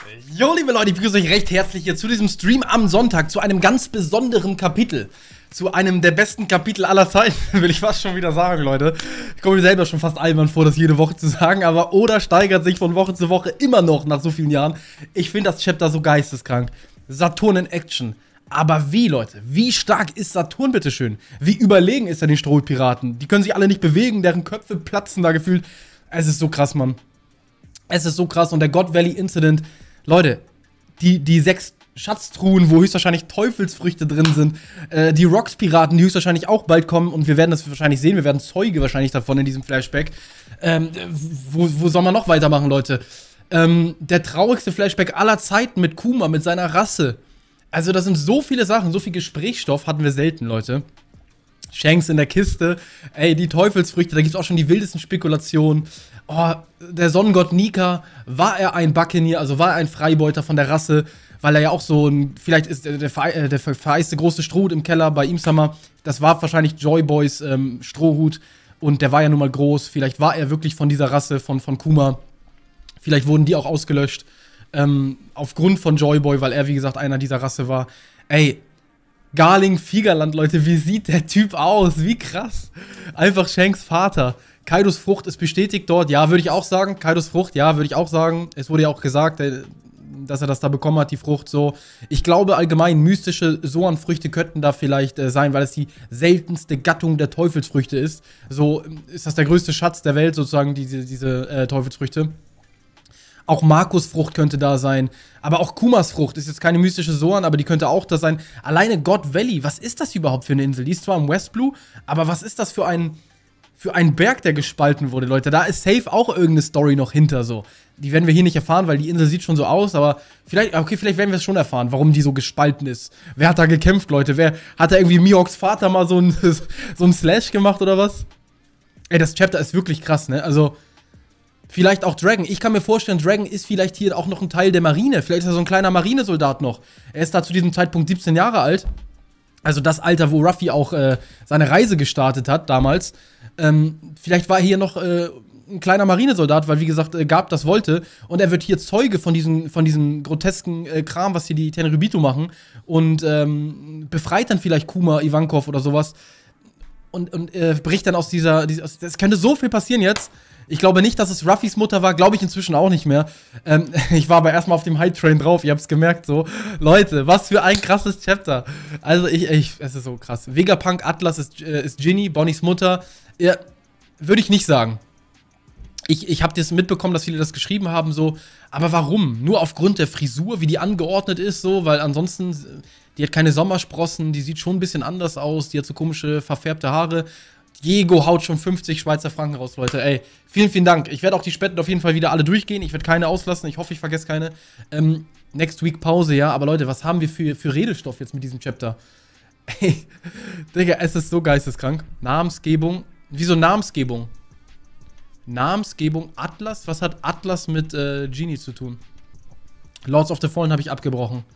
Jo, liebe Leute, ich begrüße euch recht herzlich hier zu diesem Stream am Sonntag, zu einem ganz besonderen Kapitel. Zu einem der besten Kapitel aller Zeiten, will ich fast schon wieder sagen, Leute. Ich komme mir selber schon fast albern vor, das jede Woche zu sagen, aber Oda steigert sich von Woche zu Woche immer noch nach so vielen Jahren. Ich finde das Chapter so geisteskrank. Saturn in Action. Aber wie, Leute? Wie stark ist Saturn, bitteschön? Wie überlegen ist er den Strohpiraten? Die können sich alle nicht bewegen, deren Köpfe platzen da gefühlt. Es ist so krass, Mann. Es ist so krass. Und der God Valley Incident, Leute, die 6 Schatztruhen, wo höchstwahrscheinlich Teufelsfrüchte drin sind, die Rocks-Piraten, die höchstwahrscheinlich auch bald kommen, und wir werden das wahrscheinlich sehen, wir werden Zeuge wahrscheinlich davon in diesem Flashback. Wo soll man noch weitermachen, Leute? Der traurigste Flashback aller Zeiten mit Kuma, mit seiner Rasse. Also das sind so viele Sachen, so viel Gesprächsstoff hatten wir selten, Leute. Shanks in der Kiste, ey, die Teufelsfrüchte, da gibt's auch schon die wildesten Spekulationen. Oh, der Sonnengott Nika, war er ein Buccaneer, also war er ein Freibeuter von der Rasse, weil er ja auch so ein, vielleicht ist der vereiste große Strohhut im Keller bei Imsama, das war wahrscheinlich Joyboys Strohhut, und der war ja nun mal groß, vielleicht war er wirklich von dieser Rasse, von Kuma, vielleicht wurden die auch ausgelöscht, aufgrund von Joyboy, weil er, wie gesagt, einer dieser Rasse war. Ey, Garling Figerland, Leute, wie sieht der Typ aus? Wie krass. Einfach Shanks Vater. Kaidos Frucht ist bestätigt dort. Ja, würde ich auch sagen. Kaidos Frucht, ja, würde ich auch sagen. Es wurde ja auch gesagt, dass er das da bekommen hat, die Frucht. So, ich glaube allgemein, mystische Soan-Früchte könnten da vielleicht sein, weil es die seltenste Gattung der Teufelsfrüchte ist. So ist das der größte Schatz der Welt, sozusagen, diese Teufelsfrüchte. Auch Markus Frucht könnte da sein. Aber auch Kumas Frucht ist jetzt keine mystische Soan, aber die könnte auch da sein. Alleine God Valley, was ist das überhaupt für eine Insel? Die ist zwar im West Blue, aber was ist das für ein Berg, der gespalten wurde, Leute? Da ist safe auch irgendeine Story noch hinter, so. Die werden wir hier nicht erfahren, weil die Insel sieht schon so aus, aber vielleicht werden wir es schon erfahren, warum die so gespalten ist. Wer hat da gekämpft, Leute? Hat da irgendwie Mihawks Vater mal so ein Slash gemacht oder was? Ey, das Chapter ist wirklich krass, ne? Also, vielleicht auch Dragon. Ich kann mir vorstellen, Dragon ist vielleicht hier auch noch ein Teil der Marine. Vielleicht ist er so ein kleiner Marinesoldat noch. Er ist da zu diesem Zeitpunkt 17 Jahre alt. Also das Alter, wo Ruffy auch seine Reise gestartet hat damals. Vielleicht war er hier noch ein kleiner Marinesoldat, weil, wie gesagt, Garp das wollte. Und er wird hier Zeuge von diesem grotesken Kram, was hier die Tenryubito machen. Und befreit dann vielleicht Kuma, Ivankov oder sowas. Und bricht dann aus das könnte so viel passieren jetzt. Ich glaube nicht, dass es Ruffys Mutter war, glaube ich inzwischen auch nicht mehr. Ich war aber erstmal auf dem Hype-Train drauf, ihr habt's gemerkt, so. Leute, was für ein krasses Chapter. Also es ist so krass. Vegapunk Atlas ist Ginny, Bonnies Mutter. Ja, würde ich nicht sagen. Ich habe das mitbekommen, dass viele das geschrieben haben, so. Aber warum? Nur aufgrund der Frisur, wie die angeordnet ist, so, weil ansonsten, die hat keine Sommersprossen, die sieht schon ein bisschen anders aus, die hat so komische, verfärbte Haare. Diego haut schon 50 Schweizer Franken raus, Leute. Ey, vielen, vielen Dank. Ich werde auch die Spenden auf jeden Fall wieder alle durchgehen. Ich werde keine auslassen. Ich hoffe, ich vergesse keine. Next Week Pause, ja. Aber Leute, was haben wir für Redestoff jetzt mit diesem Chapter? Ey, Digga, es ist so geisteskrank. Namensgebung. Wieso Namensgebung? Namensgebung Atlas? Was hat Atlas mit Genie zu tun? Lords of the Fallen habe ich abgebrochen.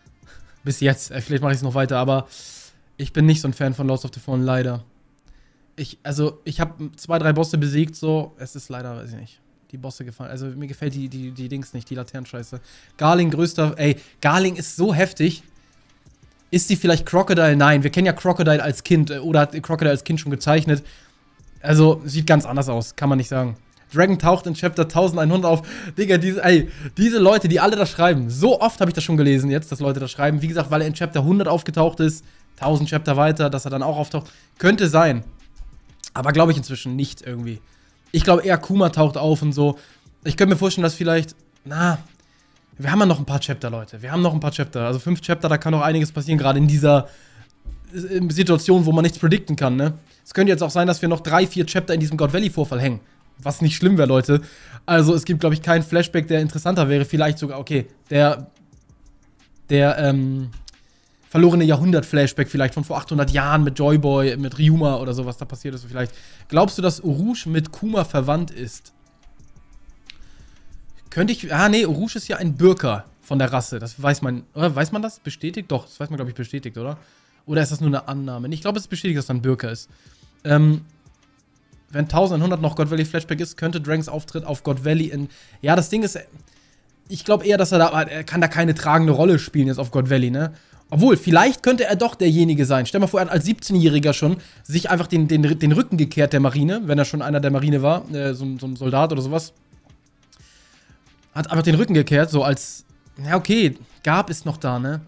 Bis jetzt. Vielleicht mache ich es noch weiter, aber ich bin nicht so ein Fan von Lords of the Fallen, leider. Ich habe 2, 3 Bosse besiegt, so. Es ist leider, weiß ich nicht, die Bosse gefallen. Also, mir gefällt die Dings nicht, die Laternenscheiße. Garling, größter, ey, Garling ist so heftig. Ist sie vielleicht Crocodile? Nein, wir kennen ja Crocodile als Kind. Oder hat Crocodile als Kind schon gezeichnet. Also, sieht ganz anders aus, kann man nicht sagen. Dragon taucht in Chapter 1100 auf. Digga, diese Leute, die alle das schreiben. So oft habe ich das schon gelesen jetzt, dass Leute das schreiben. Wie gesagt, weil er in Chapter 100 aufgetaucht ist. 1000 Chapter weiter, dass er dann auch auftaucht. Könnte sein. Aber glaube ich inzwischen nicht irgendwie. Ich glaube eher Kuma taucht auf und so. Ich könnte mir vorstellen, dass vielleicht, wir haben ja noch ein paar Chapter, Leute. Wir haben noch ein paar Chapter. Also 5 Chapter, da kann noch einiges passieren, gerade in dieser Situation, wo man nichts predikten kann, ne? Es könnte jetzt auch sein, dass wir noch 3, 4 Chapter in diesem God Valley-Vorfall hängen. Was nicht schlimm wäre, Leute. Also es gibt, glaube ich, keinen Flashback, der interessanter wäre. Vielleicht sogar, okay, der verlorene Jahrhundert-Flashback vielleicht von vor 800 Jahren mit Joyboy, mit Ryuma oder so, was da passiert ist vielleicht. Glaubst du, dass Urouge mit Kuma verwandt ist? Könnte ich, nee, Urouge ist ja ein Bürker von der Rasse, das weiß man, oder weiß man das? Bestätigt? Doch, das weiß man, glaube ich, bestätigt, oder? Oder ist das nur eine Annahme? Ich glaube, es ist bestätigt, dass er ein Bürker ist. Wenn 1100 noch God Valley Flashback ist, könnte Dragons Auftritt auf God Valley in, ja, das Ding ist, ich glaube eher, dass er kann da keine tragende Rolle spielen jetzt auf God Valley, ne? Obwohl, vielleicht könnte er doch derjenige sein. Stell mal vor, er hat als 17-Jähriger schon sich einfach den Rücken gekehrt der Marine, wenn er schon einer der Marine war, so ein Soldat oder sowas. Hat einfach den Rücken gekehrt, so als, ja okay, Garb ist noch da, ne?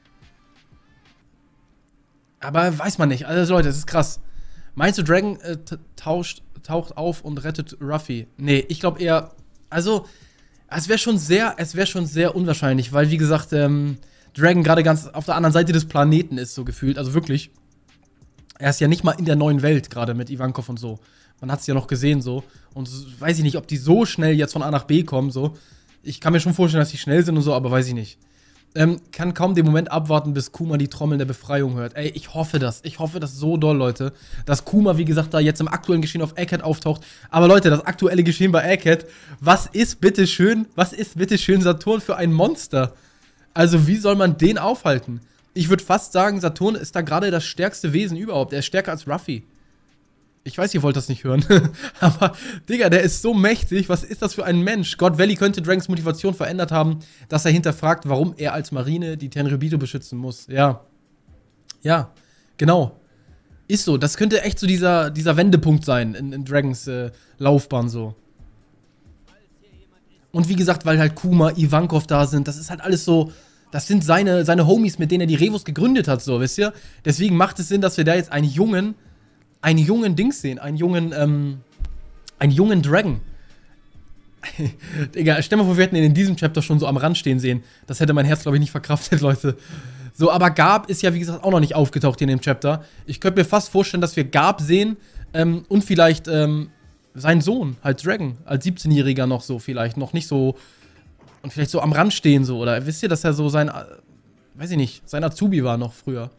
Aber weiß man nicht. Also Leute, das ist krass. Meinst du, Dragon taucht auf und rettet Ruffy? Nee, ich glaube eher, also, es wäre schon sehr unwahrscheinlich, weil, wie gesagt, Dragon gerade ganz auf der anderen Seite des Planeten ist, so gefühlt. Also wirklich. Er ist ja nicht mal in der neuen Welt, gerade mit Ivankov und so. Man hat es ja noch gesehen, so. Und weiß ich nicht, ob die so schnell jetzt von A nach B kommen, so. Ich kann mir schon vorstellen, dass die schnell sind und so, aber weiß ich nicht. Kann kaum den Moment abwarten, bis Kuma die Trommeln der Befreiung hört. Ey, ich hoffe das. Ich hoffe das so doll, Leute. Dass Kuma, wie gesagt, da jetzt im aktuellen Geschehen auf Egghead auftaucht. Aber Leute, das aktuelle Geschehen bei Egghead, was ist bitte schön Saturn für ein Monster? Also, wie soll man den aufhalten? Ich würde fast sagen, Saturn ist da gerade das stärkste Wesen überhaupt. Er ist stärker als Ruffy. Ich weiß, ihr wollt das nicht hören. Aber, Digga, der ist so mächtig. Was ist das für ein Mensch? God Valley könnte Dragons Motivation verändert haben, dass er hinterfragt, warum er als Marine die Tenryubito beschützen muss. Ja. Ja, genau. Ist so. Das könnte echt so dieser Wendepunkt sein in Dragons Laufbahn so. Und wie gesagt, weil halt Kuma, Ivankov da sind, das ist halt alles so, das sind seine Homies, mit denen er die Revos gegründet hat, so, wisst ihr? Deswegen macht es Sinn, dass wir da jetzt einen jungen Dings sehen, einen jungen Dragon. Digga, stell mal vor, wir hätten ihn in diesem Chapter schon so am Rand stehen sehen. Das hätte mein Herz, glaube ich, nicht verkraftet, Leute. So, aber Garb ist ja, wie gesagt, auch noch nicht aufgetaucht hier in dem Chapter. Ich könnte mir fast vorstellen, dass wir Garb sehen und vielleicht sein Sohn, halt Dragon, als 17-Jähriger noch so vielleicht, noch nicht so und vielleicht so am Rand stehen so, oder wisst ihr, dass er so sein, weiß ich nicht, sein Azubi war noch früher.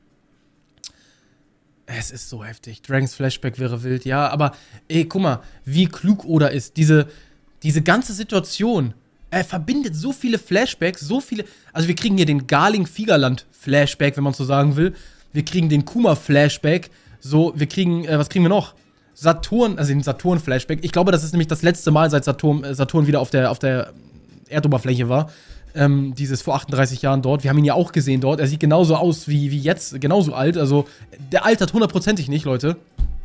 Es ist so heftig. Dragons Flashback wäre wild, ja, aber ey, guck mal, wie klug Oda ist. Diese ganze Situation, er verbindet so viele Flashbacks, so viele, also wir kriegen hier den Garling-Figerland-Flashback, wenn man so sagen will. Wir kriegen den Kuma-Flashback, so, wir kriegen, was kriegen wir noch? Saturn, also den Saturn-Flashback. Ich glaube, das ist nämlich das letzte Mal, seit Saturn wieder auf der Erdoberfläche war. Dieses vor 38 Jahren dort. Wir haben ihn ja auch gesehen dort. Er sieht genauso aus wie jetzt, genauso alt. Also, der altert hundertprozentig nicht, Leute.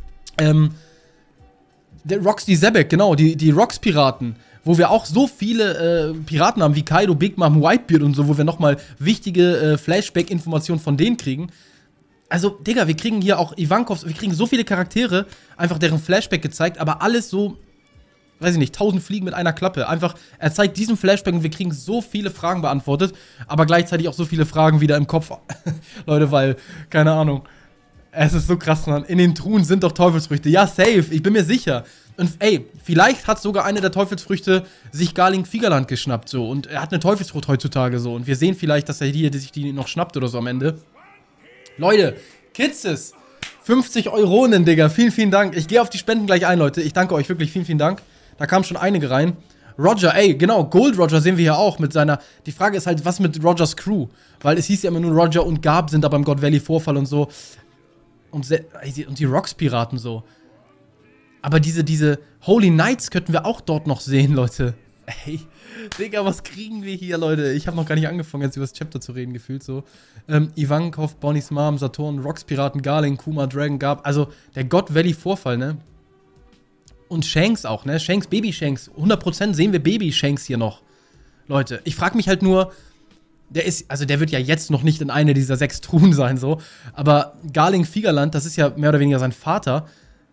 Der Roxy Zebek, genau, die Rocks-Piraten, wo wir auch so viele Piraten haben, wie Kaido, Big Mom, Whitebeard und so, wo wir nochmal wichtige Flashback-Informationen von denen kriegen. Also, Digga, wir kriegen hier auch Ivankovs, wir kriegen so viele Charaktere, einfach deren Flashback gezeigt, aber alles so, weiß ich nicht, 1000 Fliegen mit einer Klappe. Einfach, er zeigt diesen Flashback und wir kriegen so viele Fragen beantwortet, aber gleichzeitig auch so viele Fragen wieder im Kopf. Leute, weil, keine Ahnung, es ist so krass, Mann. In den Truhen sind doch Teufelsfrüchte. Ja, safe, ich bin mir sicher. Und ey, vielleicht hat sogar eine der Teufelsfrüchte sich Garling Figerland geschnappt, so. Und er hat eine Teufelsfrucht heutzutage, so. Und wir sehen vielleicht, dass er sich die noch schnappt oder so am Ende. Leute, Kitzes, 50 Euronen, Digga, vielen Dank. Ich gehe auf die Spenden gleich ein, Leute. Ich danke euch wirklich, vielen Dank. Da kamen schon einige rein. Roger, ey, genau, Gold Roger sehen wir hier auch mit seiner, die Frage ist halt, was mit Rogers Crew? Weil es hieß ja immer nur, Roger und Garb sind da beim God Valley Vorfall und so. Und die Rocks-Piraten so. Aber diese Holy Knights könnten wir auch dort noch sehen, Leute. Ey, Digga, was kriegen wir hier, Leute? Ich habe noch gar nicht angefangen, jetzt über das Chapter zu reden, gefühlt so. Ivankov, Bonnie's Mom, Saturn, Rocks-Piraten, Garling, Kuma, Dragon, Garb. Also, der God Valley Vorfall, ne? Und Shanks auch, ne? Shanks, Baby Shanks. 100% sehen wir Baby Shanks hier noch. Leute, ich frage mich halt nur, der wird ja jetzt noch nicht in einer dieser 6 Truhen sein, so. Aber Garling Figerland, das ist ja mehr oder weniger sein Vater.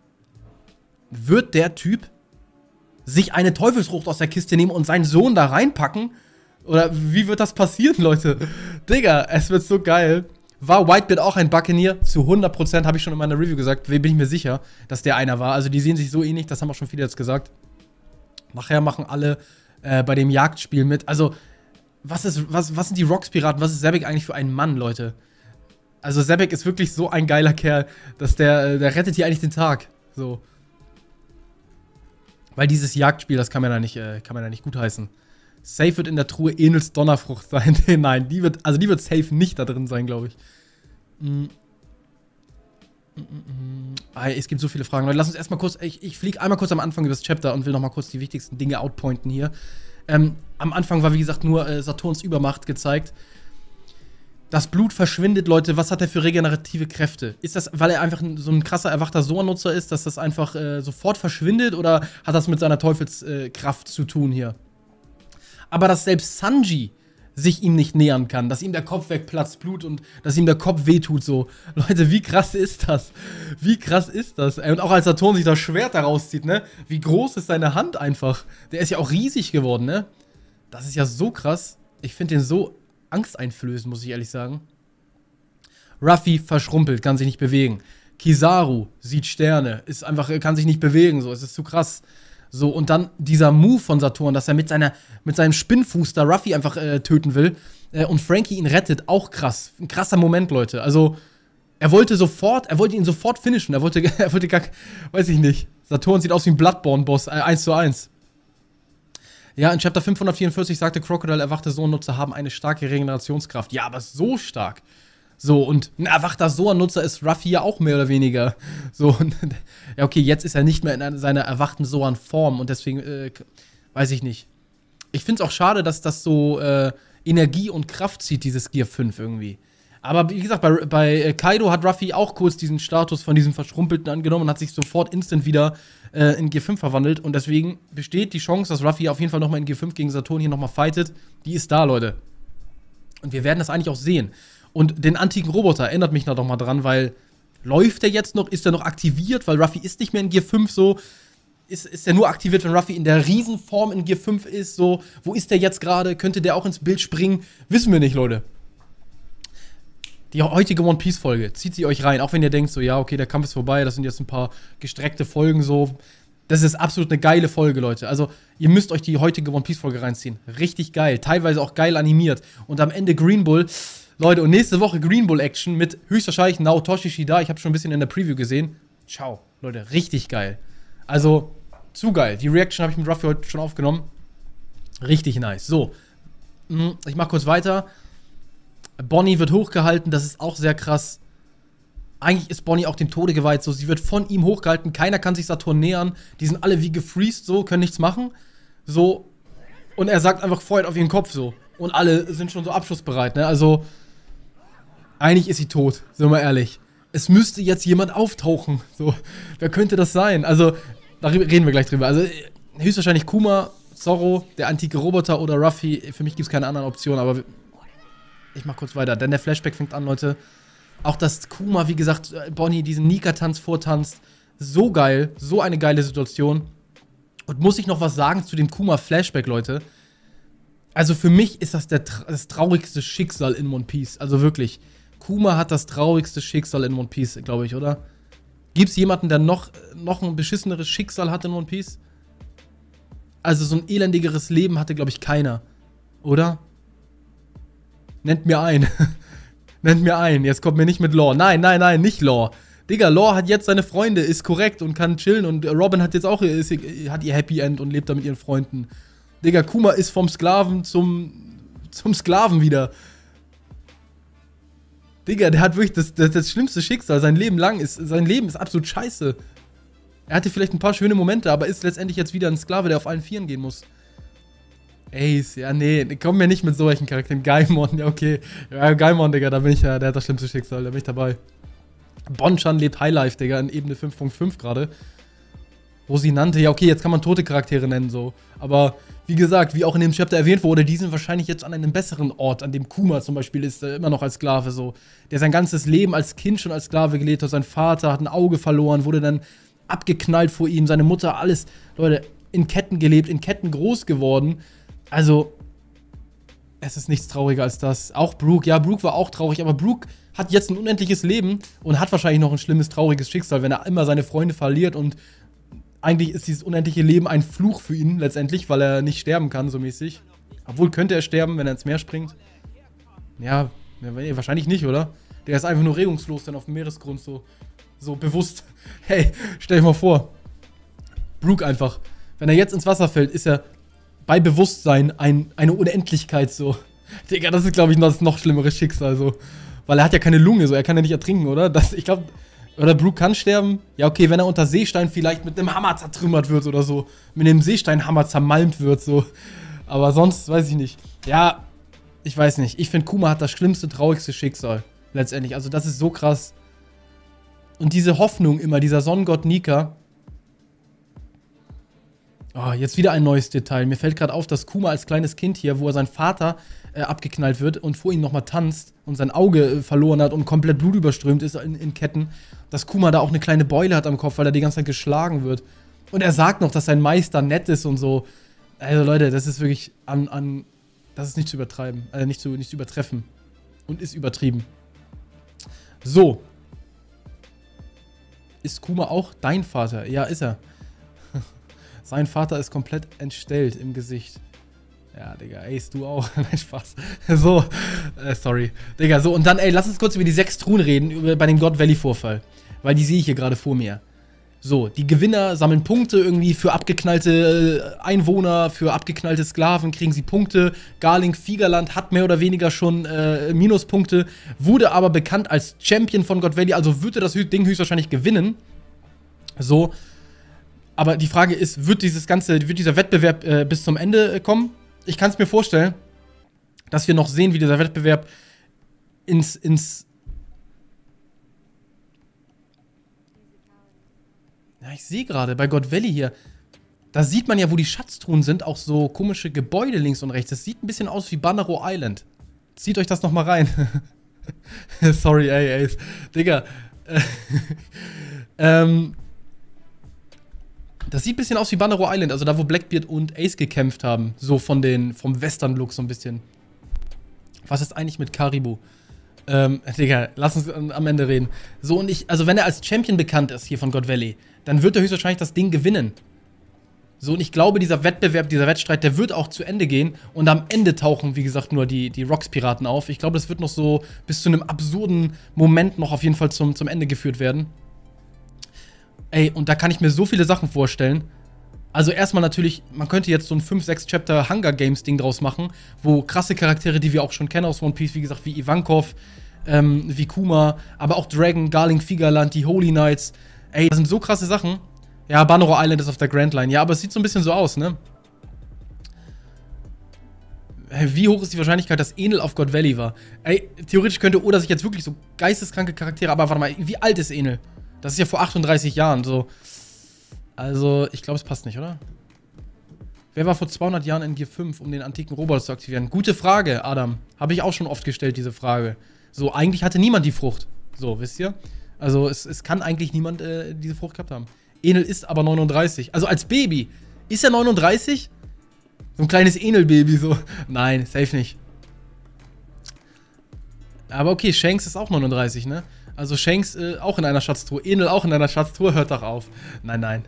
Wird der Typ sich eine Teufelsfrucht aus der Kiste nehmen und seinen Sohn da reinpacken? Oder wie wird das passieren, Leute? Digga, es wird so geil. War Whitebeard auch ein Buccaneer? Zu 100% habe ich schon in meiner Review gesagt. Bin ich mir sicher, dass der einer war. Also die sehen sich so ähnlich, das haben auch schon viele jetzt gesagt. Nachher machen alle bei dem Jagdspiel mit. Also, was sind die Rocks-Piraten? Was ist Zebek eigentlich für ein Mann, Leute? Also Zebek ist wirklich so ein geiler Kerl, dass der rettet hier eigentlich den Tag. So. Weil dieses Jagdspiel, das kann man da nicht gutheißen. Safe wird in der Truhe Enels Donnerfrucht sein. Nein, die wird safe nicht da drin sein, glaube ich. Es gibt so viele Fragen. Leute, lass uns erstmal kurz, ich fliege einmal kurz am Anfang über das Chapter und will nochmal kurz die wichtigsten Dinge outpointen hier. Am Anfang war, wie gesagt, nur Saturns Übermacht gezeigt. Das Blut verschwindet, Leute. Was hat er für regenerative Kräfte? Ist das, weil er einfach so ein krasser erwachter Soa-Nutzer ist, dass das einfach sofort verschwindet? Oder hat das mit seiner Teufelskraft zu tun hier? Aber dass selbst Sanji sich ihm nicht nähern kann, dass ihm der Kopf wegplatzt, Blut und dass ihm der Kopf wehtut, so. Leute, wie krass ist das? Wie krass ist das? Und auch als Saturn sich das Schwert da rauszieht, ne? Wie groß ist seine Hand einfach? Der ist ja auch riesig geworden, ne? Das ist ja so krass. Ich finde den so angsteinflößend, muss ich ehrlich sagen. Ruffy verschrumpelt, kann sich nicht bewegen. Kizaru sieht Sterne, ist einfach, kann sich nicht bewegen, so. Es ist zu krass. So, und dann dieser Move von Saturn, dass er mit seinem Spinnfuß da Ruffy einfach töten will und Frankie ihn rettet, auch krass. Ein krasser Moment, Leute. Also, er wollte ihn sofort finishen. Er wollte gar, weiß ich nicht. Saturn sieht aus wie ein Bloodborne-Boss, 1:1. Ja, in Chapter 544 sagte Crocodile, erwachte Soa-Nutzer haben eine starke Regenerationskraft. Ja, aber so stark. So, und ein erwachter Soa-Nutzer ist Ruffy ja auch mehr oder weniger. So, und, ja, okay, jetzt ist er nicht mehr in seiner erwachten Soan-Form und deswegen, weiß ich nicht. Ich finde es auch schade, dass das so Energie und Kraft zieht, dieses Gear 5 irgendwie. Aber wie gesagt, bei Kaido hat Ruffy auch kurz diesen Status von diesem Verschrumpelten angenommen und hat sich sofort instant wieder in Gear 5 verwandelt. Und deswegen besteht die Chance, dass Ruffy auf jeden Fall nochmal in Gear 5 gegen Saturn hier nochmal fightet. Die ist da, Leute. Und wir werden das eigentlich auch sehen. Und den antiken Roboter erinnert mich da doch mal dran, weil läuft der jetzt noch? Ist der noch aktiviert? Weil Ruffy ist nicht mehr in Gear 5 so. Ist der nur aktiviert, wenn Ruffy in der Riesenform in Gear 5 ist? So, wo ist der jetzt gerade? Könnte der auch ins Bild springen? Wissen wir nicht, Leute. Die heutige One Piece Folge, zieht sie euch rein, auch wenn ihr denkt so, ja, okay, der Kampf ist vorbei, das sind jetzt ein paar gestreckte Folgen so. Das ist absolut eine geile Folge, Leute. Also, ihr müsst euch die heutige One Piece Folge reinziehen. Richtig geil, teilweise auch geil animiert. Und am Ende Green Bull, Leute, und nächste Woche Green Bull Action mit höchstwahrscheinlich Naotoshi Shida. Ich habe schon ein bisschen in der Preview gesehen. Ciao, Leute, richtig geil. Also, zu geil. Die Reaction habe ich mit Ruffy heute schon aufgenommen. Richtig nice. So, ich mach kurz weiter. Bonnie wird hochgehalten, das ist auch sehr krass. Eigentlich ist Bonnie auch dem Tode geweiht, so, sie wird von ihm hochgehalten, keiner kann sich Saturn nähern, die sind alle wie gefreezed, so, können nichts machen, so, und er sagt einfach Feuer auf ihren Kopf, so, und alle sind schon so abschussbereit, ne, also, eigentlich ist sie tot, sind wir mal ehrlich. Es müsste jetzt jemand auftauchen, so, wer könnte das sein, also, da reden wir gleich drüber, also, höchstwahrscheinlich Kuma, Zorro, der antike Roboter oder Ruffy, für mich gibt es keine anderen Optionen, aber ich mach kurz weiter, denn der Flashback fängt an, Leute. Auch dass Kuma, wie gesagt, Bonnie diesen Nika-Tanz vortanzt. So geil, so eine geile Situation. Und muss ich noch was sagen zu dem Kuma-Flashback, Leute? Also für mich ist das das traurigste Schicksal in One Piece. Also wirklich. Kuma hat das traurigste Schicksal in One Piece, glaube ich, oder? Gibt's jemanden, der noch ein beschisseneres Schicksal hat in One Piece? Also so ein elendigeres Leben hatte, glaube ich, keiner. Oder? Nennt mir ein. Nennt mir ein. Jetzt kommt mir nicht mit Law. Nein, nein, nein, nicht Law. Digga, Law hat jetzt seine Freunde, ist korrekt und kann chillen. Und Robin hat jetzt auch hat ihr Happy End und lebt da mit ihren Freunden. Digga, Kuma ist vom Sklaven zum Sklaven wieder. Digga, der hat wirklich das schlimmste Schicksal. Sein Leben ist absolut scheiße. Er hatte vielleicht ein paar schöne Momente, aber ist letztendlich jetzt wieder ein Sklave, der auf allen Vieren gehen muss. Ace, ja, nee, komm mir nicht mit solchen Charakteren. Gaimon, ja, okay. Ja, Gaimon, Digga, da bin ich ja, der hat das schlimmste Schicksal, da bin ich dabei. Bonchan lebt Highlife, Digga, in Ebene 5.5 gerade. Rosinante, ja, okay, jetzt kann man tote Charaktere nennen, so. Aber, wie gesagt, wie auch in dem Chapter erwähnt wurde, die sind wahrscheinlich jetzt an einem besseren Ort, an dem Kuma zum Beispiel ist, immer noch als Sklave, so. Der sein ganzes Leben als Kind schon als Sklave gelebt hat. Sein Vater hat ein Auge verloren, wurde dann abgeknallt vor ihm, seine Mutter, alles, Leute, in Ketten gelebt, in Ketten groß geworden. Also, es ist nichts trauriger als das. Auch Brook, ja, Brook war auch traurig, aber Brook hat jetzt ein unendliches Leben und hat wahrscheinlich noch ein schlimmes, trauriges Schicksal, wenn er immer seine Freunde verliert und eigentlich ist dieses unendliche Leben ein Fluch für ihn letztendlich, weil er nicht sterben kann, so mäßig. Obwohl könnte er sterben, wenn er ins Meer springt. Ja, wahrscheinlich nicht, oder? Der ist einfach nur regungslos dann auf dem Meeresgrund, so bewusst. Hey, stell dir mal vor, Brook einfach, wenn er jetzt ins Wasser fällt, ist er bei Bewusstsein eine Unendlichkeit, so. Digga, das ist, glaube ich, das noch schlimmere Schicksal, so. Weil er hat ja keine Lunge, so. Er kann ja nicht ertrinken, oder? Ich glaube, oder Brook kann sterben. Ja, okay, wenn er unter Seestein vielleicht mit einem Hammer zertrümmert wird oder so. Mit einem Seesteinhammer zermalmt wird, so. Aber sonst weiß ich nicht. Ja, ich weiß nicht. Ich finde, Kuma hat das schlimmste, traurigste Schicksal. Letztendlich. Also das ist so krass. Und diese Hoffnung immer, dieser Sonnengott Nika. Oh, jetzt wieder ein neues Detail. Mir fällt gerade auf, dass Kuma als kleines Kind hier, wo er sein Vater abgeknallt wird und vor ihm nochmal tanzt und sein Auge verloren hat und komplett blutüberströmt ist in Ketten, dass Kuma da auch eine kleine Beule hat am Kopf, weil er die ganze Zeit geschlagen wird. Und er sagt noch, dass sein Meister nett ist und so. Also Leute, das ist wirklich das ist nicht zu übertreiben, nicht zu übertreffen. Und ist übertrieben. So. Ist Kuma auch dein Vater? Ja, ist er. Sein Vater ist komplett entstellt im Gesicht. Ja, Digga, Ace, du auch. Nein, Spaß. So, sorry. Digga, so, und dann, ey, lass uns kurz über die 6 Truhen reden, bei dem God Valley-Vorfall. Weil die sehe ich hier gerade vor mir. So, die Gewinner sammeln Punkte irgendwie für abgeknallte Einwohner, für abgeknallte Sklaven kriegen sie Punkte. Garling Fiegerland hat mehr oder weniger schon Minuspunkte, wurde aber bekannt als Champion von God Valley, also würde das Ding höchstwahrscheinlich gewinnen. So, aber die Frage ist, wird dieser Wettbewerb bis zum Ende kommen? Ich kann es mir vorstellen, dass wir noch sehen, wie dieser Wettbewerb Ja, ich sehe gerade bei God Valley hier, da sieht man ja, wo die Schatztruhen sind, auch so komische Gebäude links und rechts. Das sieht ein bisschen aus wie Banaro Island. Zieht euch das noch mal rein. Sorry, ey, Ace. Digga. Das sieht ein bisschen aus wie Banaro Island, also da, wo Blackbeard und Ace gekämpft haben. So vom Western-Look so ein bisschen. Was ist eigentlich mit Caribou? Digga, lass uns am Ende reden. So, und also wenn er als Champion bekannt ist hier von God Valley, dann wird er höchstwahrscheinlich das Ding gewinnen. So, und ich glaube, dieser Wettbewerb, dieser Wettstreit, der wird auch zu Ende gehen. Und am Ende tauchen, wie gesagt, nur die Rocks-Piraten auf. Ich glaube, das wird noch so bis zu einem absurden Moment noch auf jeden Fall zum Ende geführt werden. Ey, und da kann ich mir so viele Sachen vorstellen. Also erstmal natürlich, man könnte jetzt so ein 5-6 Chapter Hunger Games Ding draus machen, wo krasse Charaktere, die wir auch schon kennen aus One Piece, wie gesagt, wie Ivankov, wie Kuma, aber auch Dragon, Garling Fiegerland, die Holy Knights. Ey, das sind so krasse Sachen. Ja, Banaro Island ist auf der Grand Line. Ja, aber es sieht so ein bisschen so aus, ne? Wie hoch ist die Wahrscheinlichkeit, dass Enel auf God Valley war? Ey, theoretisch könnte Oda sich jetzt wirklich so geisteskranke Charaktere, aber warte mal, wie alt ist Enel? Das ist ja vor 38 Jahren, so. Also, ich glaube, es passt nicht, oder? Wer war vor 200 Jahren in Gear 5, um den antiken Roboter zu aktivieren? Gute Frage, Adam. Habe ich auch schon oft gestellt, diese Frage. So, eigentlich hatte niemand die Frucht. So, wisst ihr? Also, es kann eigentlich niemand diese Frucht gehabt haben. Enel ist aber 39. Also, als Baby. Ist er 39? So ein kleines Enel-Baby, so. Nein, safe nicht. Aber okay, Shanks ist auch 39, ne? Also Shanks auch in einer Schatztruhe. Enel auch in einer Schatztruhe, hört doch auf. Nein, nein.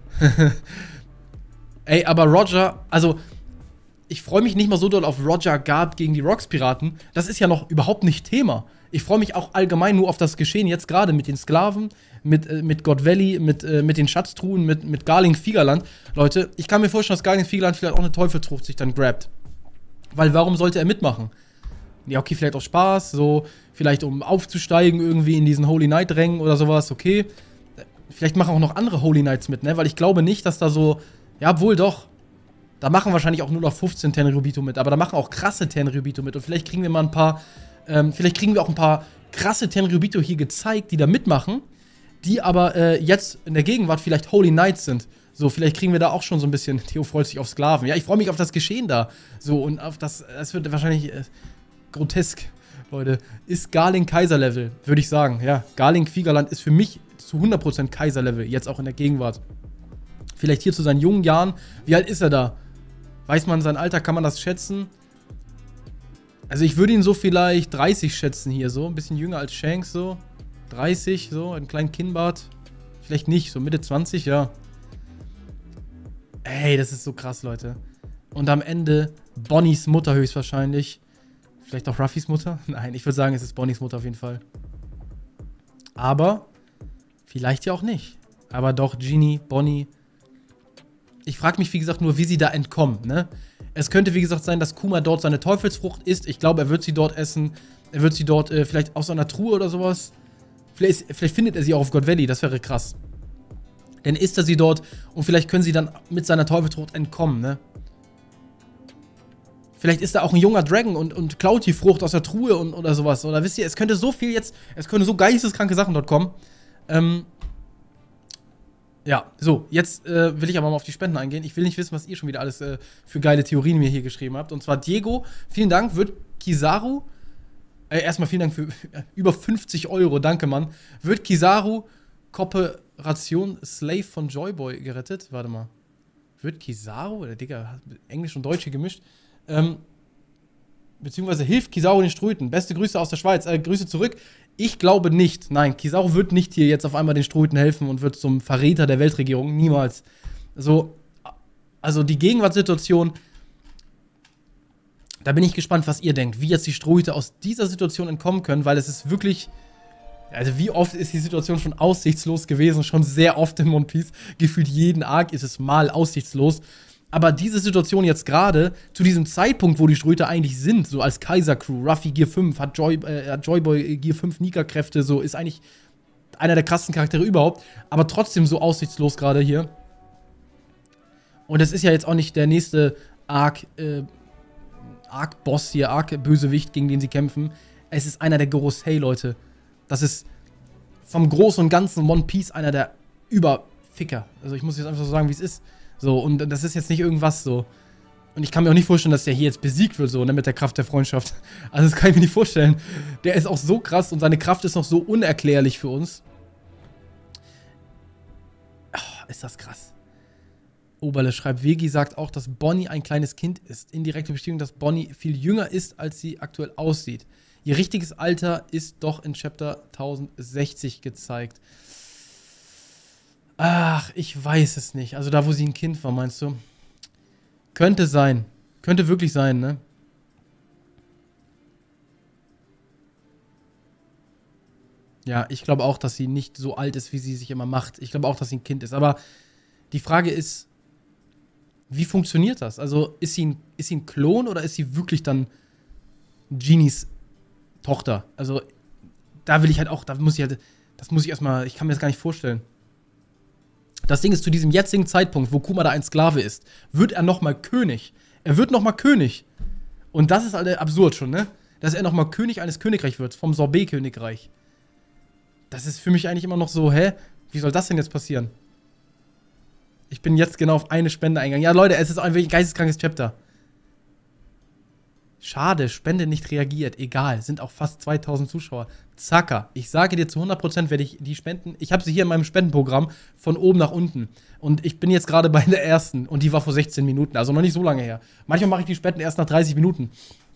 Ey, aber Roger, also ich freue mich nicht mal so doll auf Roger Guard gegen die Rocks-Piraten. Das ist ja noch überhaupt nicht Thema. Ich freue mich auch allgemein nur auf das Geschehen jetzt gerade mit den Sklaven, mit God Valley, mit den Schatztruhen, mit Garling Fiegerland. Leute, ich kann mir vorstellen, dass Garling Fiegerland vielleicht auch eine Teufelsfrucht sich dann grabt. Weil warum sollte er mitmachen? Ja, okay, vielleicht auch Spaß, so, vielleicht um aufzusteigen irgendwie in diesen Holy Knight-Rängen oder sowas, okay. Vielleicht machen auch noch andere Holy Knights mit, ne, weil ich glaube nicht, dass da so, ja, wohl doch. Da machen wahrscheinlich auch nur noch 15 Tenryubito mit, aber da machen auch krasse Tenryubito mit und vielleicht kriegen wir mal ein paar, vielleicht kriegen wir auch ein paar krasse Tenryubito hier gezeigt, die da mitmachen, die aber jetzt in der Gegenwart vielleicht Holy Knights sind. So, vielleicht kriegen wir da auch schon so ein bisschen, Theo freut sich auf Sklaven. Ja, ich freue mich auf das Geschehen da. So, und auf das wird wahrscheinlich grotesk, Leute. Ist Garling Kaiser-Level, würde ich sagen. Ja, Garling Fiegerland ist für mich zu 100% Kaiser-Level, jetzt auch in der Gegenwart. Vielleicht hier zu seinen jungen Jahren. Wie alt ist er da? Weiß man sein Alter, kann man das schätzen? Also ich würde ihn so vielleicht 30 schätzen hier, so. Ein bisschen jünger als Shanks, so. 30, so, einen kleinen Kinnbart. Vielleicht nicht, so Mitte 20, ja. Ey, das ist so krass, Leute. Und am Ende Bonnies Mutter höchstwahrscheinlich. Vielleicht auch Ruffys Mutter? Nein, ich würde sagen, es ist Bonnies Mutter auf jeden Fall. Aber vielleicht ja auch nicht. Aber doch, Genie, Bonnie. Ich frage mich, wie gesagt, nur, wie sie da entkommen, ne? Es könnte, wie gesagt, sein, dass Kuma dort seine Teufelsfrucht isst. Ich glaube, er wird sie dort essen. Er wird sie dort vielleicht aus einer Truhe oder sowas. Vielleicht findet er sie auch auf God Valley. Das wäre krass. Dann isst er sie dort und vielleicht können sie dann mit seiner Teufelsfrucht entkommen, ne? Vielleicht ist da auch ein junger Dragon und klaut die Frucht aus der Truhe oder sowas. Oder wisst ihr, es könnte so viel jetzt, es könnte so geisteskranke Sachen dort kommen. Ja, so, jetzt will ich aber mal auf die Spenden eingehen. Ich will nicht wissen, was ihr schon wieder alles für geile Theorien mir hier geschrieben habt. Und zwar Diego, vielen Dank, wird Kizaru, erstmal vielen Dank für über 50 €, danke Mann. Wird Kizaru Kooperation Slave von Joyboy gerettet? Warte mal. Wird Kizaru, oder Digga, Englisch und Deutsch hier gemischt, beziehungsweise hilft Kizaru den Ströten. Beste Grüße aus der Schweiz, Grüße zurück. Ich glaube nicht, nein, Kizaru wird nicht hier jetzt auf einmal den Ströten helfen und wird zum Verräter der Weltregierung, niemals. Also die Gegenwartssituation, da bin ich gespannt, was ihr denkt, wie jetzt die Ströte aus dieser Situation entkommen können, weil es ist wirklich, also wie oft ist die Situation schon aussichtslos gewesen, schon sehr oft in One Piece, gefühlt jeden Arc ist es mal aussichtslos. Aber diese Situation jetzt gerade, zu diesem Zeitpunkt, wo die Ströte eigentlich sind, so als Kaiser-Crew, Ruffy Gear 5, hat Joyboy Gear 5 Nika-Kräfte, so, ist eigentlich einer der krassen Charaktere überhaupt, aber trotzdem so aussichtslos gerade hier. Und es ist ja jetzt auch nicht der nächste Arc-Boss hier, Arc-Bösewicht, gegen den sie kämpfen. Es ist einer der Gorosei, Leute. Das ist vom Großen und Ganzen One Piece einer der Überficker. Also ich muss jetzt einfach so sagen, wie es ist. So, und das ist jetzt nicht irgendwas so. Und ich kann mir auch nicht vorstellen, dass der hier jetzt besiegt wird, so, ne, mit der Kraft der Freundschaft. Also das kann ich mir nicht vorstellen. Der ist auch so krass und seine Kraft ist noch so unerklärlich für uns. Oh, ist das krass. Oberle schreibt, Vegi sagt auch, dass Bonnie ein kleines Kind ist. Indirekte Bestätigung, dass Bonnie viel jünger ist, als sie aktuell aussieht. Ihr richtiges Alter ist doch in Chapter 1060 gezeigt. Ach, ich weiß es nicht. Also da, wo sie ein Kind war, meinst du? Könnte sein. Könnte wirklich sein, ne? Ja, ich glaube auch, dass sie nicht so alt ist, wie sie sich immer macht. Ich glaube auch, dass sie ein Kind ist. Aber die Frage ist, wie funktioniert das? Also ist sie ein Klon oder ist sie wirklich dann Genies Tochter? Also da will ich halt auch, das muss ich erstmal, ich kann mir das gar nicht vorstellen. Das Ding ist, zu diesem jetzigen Zeitpunkt, wo Kuma da ein Sklave ist, wird er nochmal König. Er wird nochmal König. Und das ist halt absurd schon, ne? Dass er nochmal König eines Königreichs wird, vom Sorbet-Königreich. Das ist für mich eigentlich immer noch so, hä? Wie soll das denn jetzt passieren? Ich bin jetzt genau auf eine Spende eingegangen. Ja, Leute, es ist einfach ein geisteskrankes Chapter. Schade, Spende nicht reagiert. Egal, sind auch fast 2000 Zuschauer. Zacker. Ich sage dir, zu 100% werde ich die Spenden. Ich habe sie hier in meinem Spendenprogramm von oben nach unten. Und ich bin jetzt gerade bei der ersten. Und die war vor 16 Minuten. Also noch nicht so lange her. Manchmal mache ich die Spenden erst nach 30 Minuten.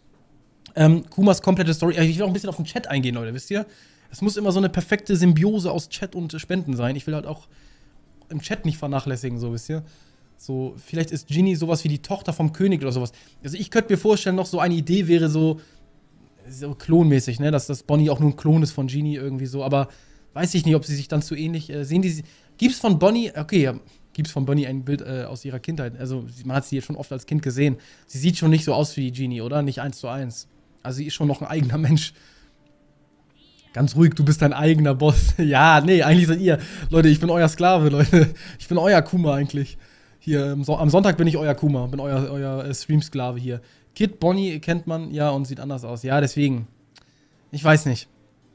Kumas komplette Story. Ich will auch ein bisschen auf den Chat eingehen, Leute. Wisst ihr? Es muss immer so eine perfekte Symbiose aus Chat und Spenden sein. Ich will halt auch im Chat nicht vernachlässigen, so, wisst ihr? So, vielleicht ist Ginny sowas wie die Tochter vom König oder sowas. Also ich könnte mir vorstellen, noch so eine Idee wäre so klonmäßig, ne? Dass das Bonnie auch nur ein Klon ist von Ginny irgendwie so. Aber weiß ich nicht, ob sie sich dann zu ähnlich sehen. Gibt's von Bonnie, okay, ja, gibt's von Bonnie ein Bild aus ihrer Kindheit? Also man hat sie jetzt schon oft als Kind gesehen. Sie sieht schon nicht so aus wie Ginny, oder? Nicht 1:1. Also sie ist schon noch ein eigener Mensch. Ganz ruhig, du bist dein eigener Boss. Ja, nee, eigentlich seid ihr. Leute, ich bin euer Sklave, Leute. Ich bin euer Kuma eigentlich. Hier, am Sonntag bin ich euer Kuma, bin euer Stream-Sklave hier. Kid Bonnie kennt man, ja, und sieht anders aus. Ja, deswegen. Ich weiß nicht.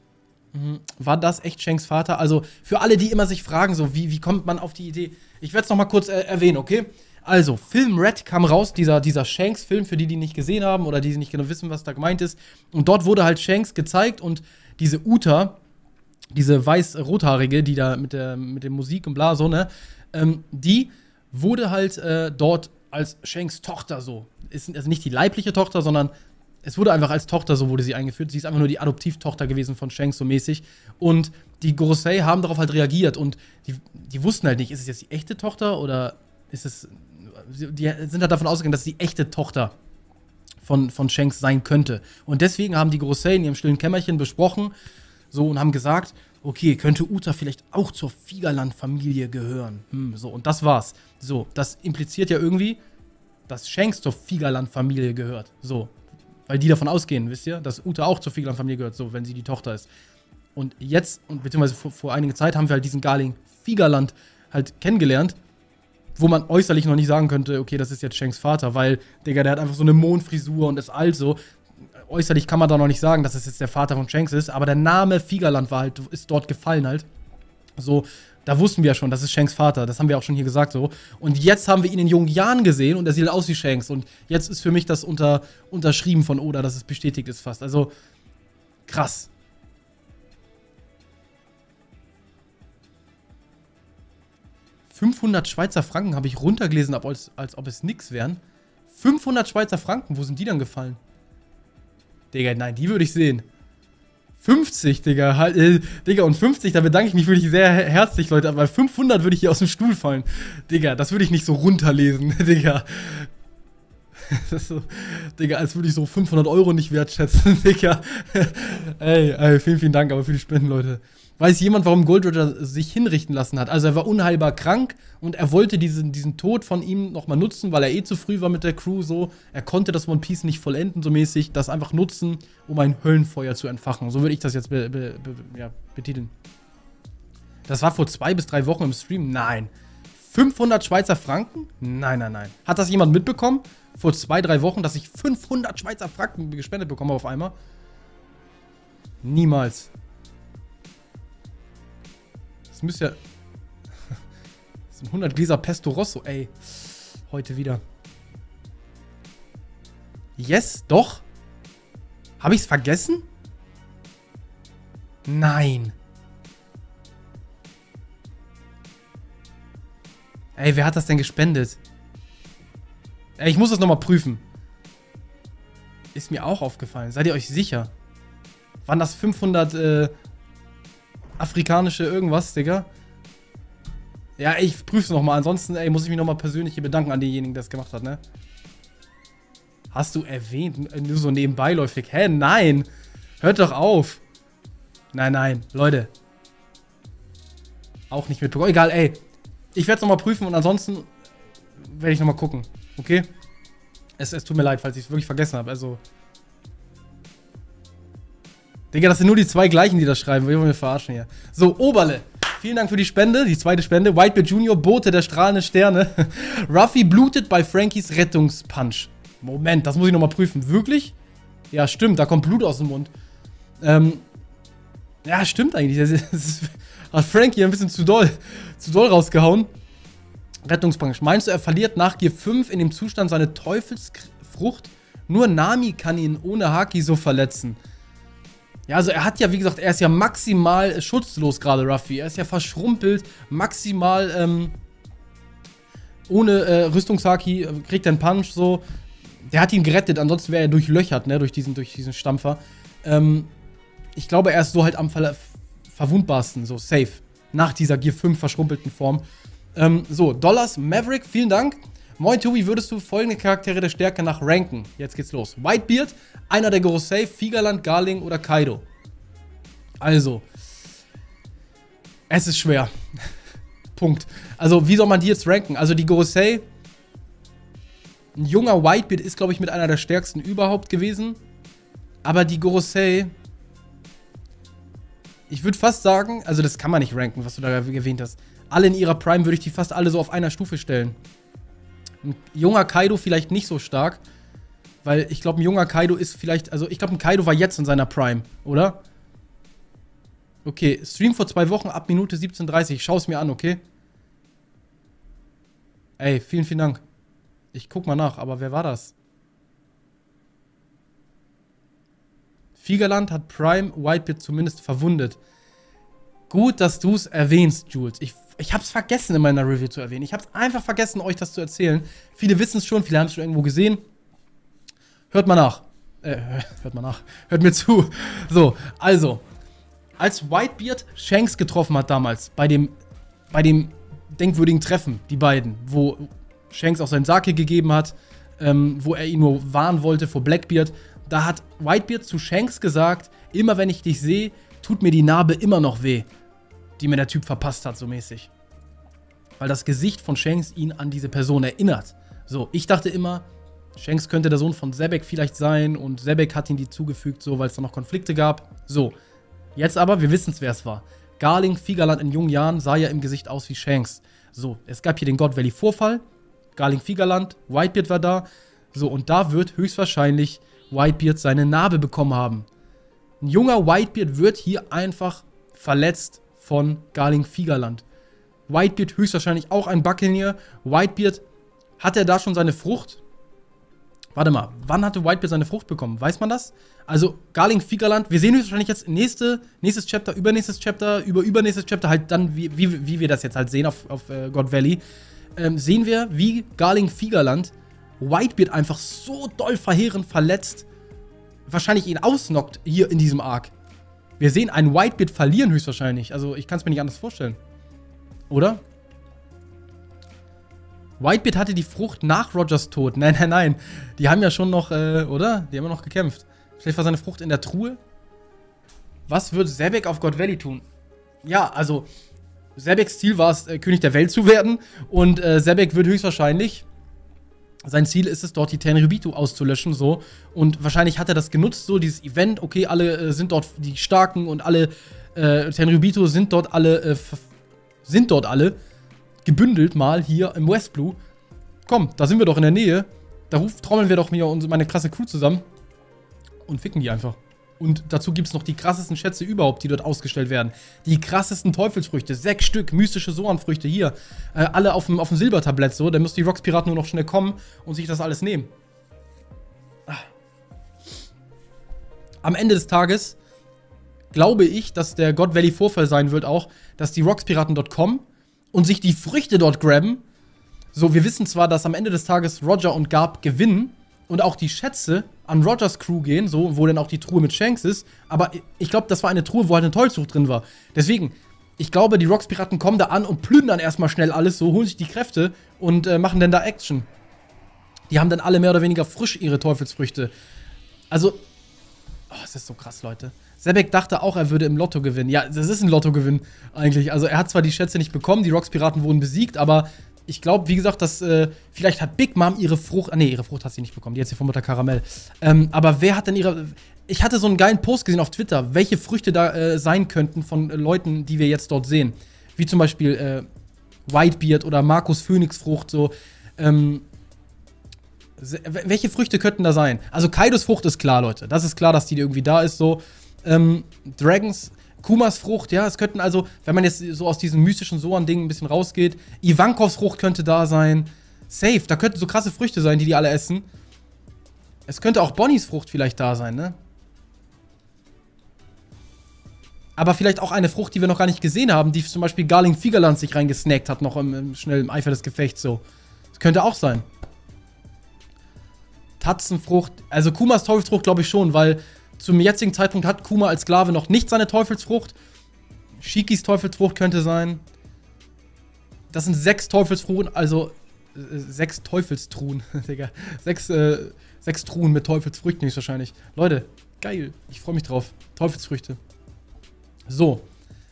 War das echt Shanks Vater? Also, für alle, die immer sich fragen, so, wie kommt man auf die Idee? Ich werde es noch mal kurz erwähnen, okay? Also, Film Red kam raus, dieser Shanks-Film, für die, die nicht gesehen haben oder die nicht genau wissen, was da gemeint ist. Und dort wurde halt Shanks gezeigt und diese Uta, diese weiß-rothaarige, die da mit der Musik und bla, so, ne, die wurde halt dort als Shanks Tochter so. Ist also nicht die leibliche Tochter, sondern es wurde einfach als Tochter so wurde sie eingeführt. Sie ist einfach nur die Adoptivtochter gewesen von Shanks so mäßig. Und die Gorosei haben darauf halt reagiert und die wussten halt nicht, ist es jetzt die echte Tochter oder ist es. Die sind halt davon ausgegangen, dass es die echte Tochter von Shanks sein könnte. Und deswegen haben die Gorosei in ihrem stillen Kämmerchen besprochen so und haben gesagt, okay, könnte Uta vielleicht auch zur Vigaland-Familie gehören? So, und das war's. So, das impliziert ja irgendwie, dass Shanks zur Vigaland-Familie gehört. So, weil die davon ausgehen, wisst ihr, dass Uta auch zur Vigaland-Familie gehört, so, wenn sie die Tochter ist. Und jetzt, beziehungsweise vor einiger Zeit, haben wir halt diesen Garling Vigaland halt kennengelernt, wo man äußerlich noch nicht sagen könnte, okay, das ist jetzt Shanks Vater, weil, Digga, der hat einfach so eine Mondfrisur und ist alt so. Äußerlich kann man da noch nicht sagen, dass es jetzt der Vater von Shanks ist, aber der Name Figaland war halt, ist dort gefallen halt. So, da wussten wir ja schon, das ist Shanks Vater, das haben wir auch schon hier gesagt so. Und jetzt haben wir ihn in jungen Jahren gesehen und er sieht halt aus wie Shanks. Und jetzt ist für mich das unterschrieben von Oda, dass es bestätigt ist fast. Also, krass. $500 Schweizer Franken habe ich runtergelesen, als ob es nix wären. 500 Schweizer Franken, wo sind die dann gefallen? Digga, nein, die würde ich sehen. 50, Digga, halt, Digga, und 50, da bedanke ich mich wirklich sehr herzlich, Leute, aber 500 würde ich hier aus dem Stuhl fallen. Digga, das würde ich nicht so runterlesen, Digga. Das ist so, Digga, als würde ich so 500 Euro nicht wertschätzen, Digga. Ey, vielen, vielen Dank aber für die Spenden, Leute. Weiß jemand, warum Gold Roger sich hinrichten lassen hat? Also er war unheilbar krank und er wollte diesen Tod von ihm nochmal nutzen, weil er eh zu früh war mit der Crew so. Er konnte das One Piece nicht vollenden, so mäßig. Das einfach nutzen, um ein Höllenfeuer zu entfachen. So würde ich das jetzt betiteln. Das war vor 2 bis 3 Wochen im Stream? Nein. 500 Schweizer Franken? Nein, nein, nein. Hat das jemand mitbekommen? Vor 2, 3 Wochen, dass ich 500 Schweizer Franken gespendet bekomme auf einmal? Niemals. Das müsste ja... Das sind 100 Gläser Pesto Rosso, ey. Heute wieder. Yes, doch. Habe ich es vergessen? Nein. Ey, wer hat das denn gespendet? Ey, ich muss das nochmal prüfen. Ist mir auch aufgefallen. Seid ihr euch sicher? Waren das 500, afrikanische irgendwas, Digga? Ja, ich prüf's nochmal. Ansonsten, ey, muss ich mich nochmal persönlich hier bedanken an denjenigen, der es gemacht hat, ne? Hast du erwähnt? Nur so nebenbeiläufig. Hä? Nein! Hört doch auf! Nein, nein, Leute. Auch nicht mitbekommen. Egal, ey. Ich werde es nochmal prüfen und ansonsten werde ich nochmal gucken. Okay? Es tut mir leid, falls ich es wirklich vergessen habe. Also. Digga, das sind nur die 2 gleichen, die das schreiben. Wir wollen mich verarschen hier. So, Oberle. Vielen Dank für die Spende, die zweite Spende. Whitebeard Jr., Bote der strahlenden Sterne. Ruffy blutet bei Frankies Rettungspunch. Moment, das muss ich nochmal prüfen. Wirklich? Ja, stimmt, da kommt Blut aus dem Mund. Ja, stimmt eigentlich. Hat Frankie ein bisschen zu doll rausgehauen. Rettungspunch. Meinst du, er verliert nach Gear 5 in dem Zustand seine Teufelsfrucht? Nur Nami kann ihn ohne Haki so verletzen. Ja, also er hat ja, wie gesagt, er ist ja maximal schutzlos gerade, Ruffy. Er ist ja verschrumpelt, maximal ohne Rüstungshaki, kriegt er einen Punch so. Der hat ihn gerettet, ansonsten wäre er durchlöchert, ne, durch diesen Stampfer. Ich glaube, er ist so halt am verwundbarsten, so safe. Nach dieser Gear 5 verschrumpelten Form. So, Dollars Maverick, vielen Dank. Moin Tobi, würdest du folgende Charaktere der Stärke nach ranken? Jetzt geht's los. Whitebeard, einer der Gorosei, Figaland, Garling oder Kaido. Also, es ist schwer. Punkt. Also, wie soll man die jetzt ranken? Also, die Gorosei, ein junger Whitebeard ist, glaube ich, mit einer der stärksten überhaupt gewesen. Aber die Gorosei, ich würde fast sagen, also das kann man nicht ranken, was du da erwähnt hast. Alle in ihrer Prime würde ich die fast alle so auf einer Stufe stellen. Ein junger Kaido vielleicht nicht so stark, weil ich glaube, ein junger Kaido ist vielleicht, also ich glaube, ein Kaido war jetzt in seiner Prime, oder? Okay, Stream vor 2 Wochen ab Minute 17:30, schau es mir an, okay? Ey, vielen, vielen Dank. Ich guck mal nach, aber wer war das? Figaland hat Prime Whitebeard zumindest verwundet. Gut, dass du es erwähnst, Jules. Ich hab's vergessen in meiner Review zu erwähnen. Ich hab's einfach vergessen, euch das zu erzählen. Viele wissen es schon, viele haben es schon irgendwo gesehen. Hört mal nach. Hört mal nach. Hört mir zu. So, also. Als Whitebeard Shanks getroffen hat damals, bei dem denkwürdigen Treffen, die beiden, wo Shanks auch seinen Sake gegeben hat, wo er ihn nur warnen wollte vor Blackbeard, da hat Whitebeard zu Shanks gesagt, immer wenn ich dich sehe, tut mir die Narbe immer noch weh, die mir der Typ verpasst hat, so mäßig. Weil das Gesicht von Shanks ihn an diese Person erinnert. So, ich dachte immer, Shanks könnte der Sohn von Zebek vielleicht sein und Zebek hat ihn die zugefügt, so, weil es da noch Konflikte gab. So, jetzt aber, wir wissen es, wer es war. Garling Figaland in jungen Jahren sah ja im Gesicht aus wie Shanks. So, es gab hier den God Valley Vorfall, Garling-Figerland, Whitebeard war da. So, und da wird höchstwahrscheinlich Whitebeard seine Narbe bekommen haben. Ein junger Whitebeard wird hier einfach verletzt von Garling-Figerland. Whitebeard höchstwahrscheinlich auch ein Buccaneer. Whitebeard, hat er da schon seine Frucht? Warte mal, wann hatte Whitebeard seine Frucht bekommen? Weiß man das? Also, Garling-Figerland, wir sehen höchstwahrscheinlich jetzt nächstes Chapter, übernächstes Chapter, übernächstes Chapter, halt dann, wie wir das jetzt halt sehen auf God Valley, sehen wir, wie Garling-Figerland Whitebeard einfach so doll verheerend verletzt, wahrscheinlich ihn ausnockt hier in diesem Arc. Wir sehen einen Whitebeard verlieren höchstwahrscheinlich. Also, ich kann es mir nicht anders vorstellen. Oder? Whitebeard hatte die Frucht nach Rogers Tod. Nein, nein, nein. Die haben ja schon noch, oder? Die haben ja noch gekämpft. Vielleicht war seine Frucht in der Truhe. Was wird Sebek auf God Valley tun? Ja, also, Sebeks Ziel war es, König der Welt zu werden. Und Sebek wird höchstwahrscheinlich, sein Ziel ist es, dort die Tenryubitu auszulöschen, so. Und wahrscheinlich hat er das genutzt, so, dieses Event. Okay, alle sind dort die Starken und alle Tenryubitu sind dort alle gebündelt mal hier im West Blue. Komm, da sind wir doch in der Nähe. Da trommeln wir doch meine krasse Crew zusammen und ficken die einfach. Und dazu gibt es noch die krassesten Schätze überhaupt, die dort ausgestellt werden. Die krassesten Teufelsfrüchte, 6 Stück, mystische Soan-Früchte hier. Alle auf dem Silbertablett so. Da müssen die Rocks-Piraten nur noch schnell kommen und sich das alles nehmen. Am Ende des Tages glaube ich, dass der God Valley Vorfall sein wird auch, dass die Rocks-Piraten dort kommen und sich die Früchte dort grabben. So, wir wissen zwar, dass am Ende des Tages Roger und Garp gewinnen und auch die Schätze an Rogers Crew gehen, so, wo dann auch die Truhe mit Shanks ist, aber ich glaube, das war eine Truhe, wo halt eine Teufelsfrucht drin war. Deswegen, ich glaube, die Rocks-Piraten kommen da an und plündern erstmal schnell alles, so, holen sich die Kräfte und machen dann da Action. Die haben dann alle mehr oder weniger frisch ihre Teufelsfrüchte. Also, oh, das ist so krass, Leute. Sebek dachte auch, er würde im Lotto gewinnen. Ja, das ist ein Lottogewinn eigentlich. Also er hat zwar die Schätze nicht bekommen, die Rocks-Piraten wurden besiegt, aber ich glaube, wie gesagt, dass vielleicht hat Big Mom ihre Frucht, ihre Frucht hat sie nicht bekommen, die hat sie von Mutter Karamell. Aber wer hat denn ihre, ich hatte so einen geilen Post gesehen auf Twitter, welche Früchte da sein könnten von Leuten, die wir jetzt dort sehen. Wie zum Beispiel Whitebeard oder Markus Phönixfrucht, so, welche Früchte könnten da sein? Also Kaidos Frucht ist klar, Leute. Das ist klar, dass die irgendwie da ist, so. Dragons, Kumas Frucht, ja, es könnten also, wenn man jetzt so aus diesem mystischen Soan-Ding ein bisschen rausgeht, Ivankovs Frucht könnte da sein. Safe, da könnten so krasse Früchte sein, die alle essen. Es könnte auch Bonnies Frucht vielleicht da sein, ne? Aber vielleicht auch eine Frucht, die wir noch gar nicht gesehen haben, die zum Beispiel Garling-Figerland sich reingesnackt hat, noch schnell im Eifer des Gefechts, so. Das könnte auch sein. Tatzenfrucht, also Kumas Teufelsfrucht glaube ich schon, weil zum jetzigen Zeitpunkt hat Kuma als Sklave noch nicht seine Teufelsfrucht. Shikis Teufelsfrucht könnte sein. Das sind 6 Teufelsfruhen, also 6 Teufelstruhen, Digga. 6 Truhen mit Teufelsfrüchten höchstwahrscheinlich. Leute, geil. Ich freue mich drauf. Teufelsfrüchte. So.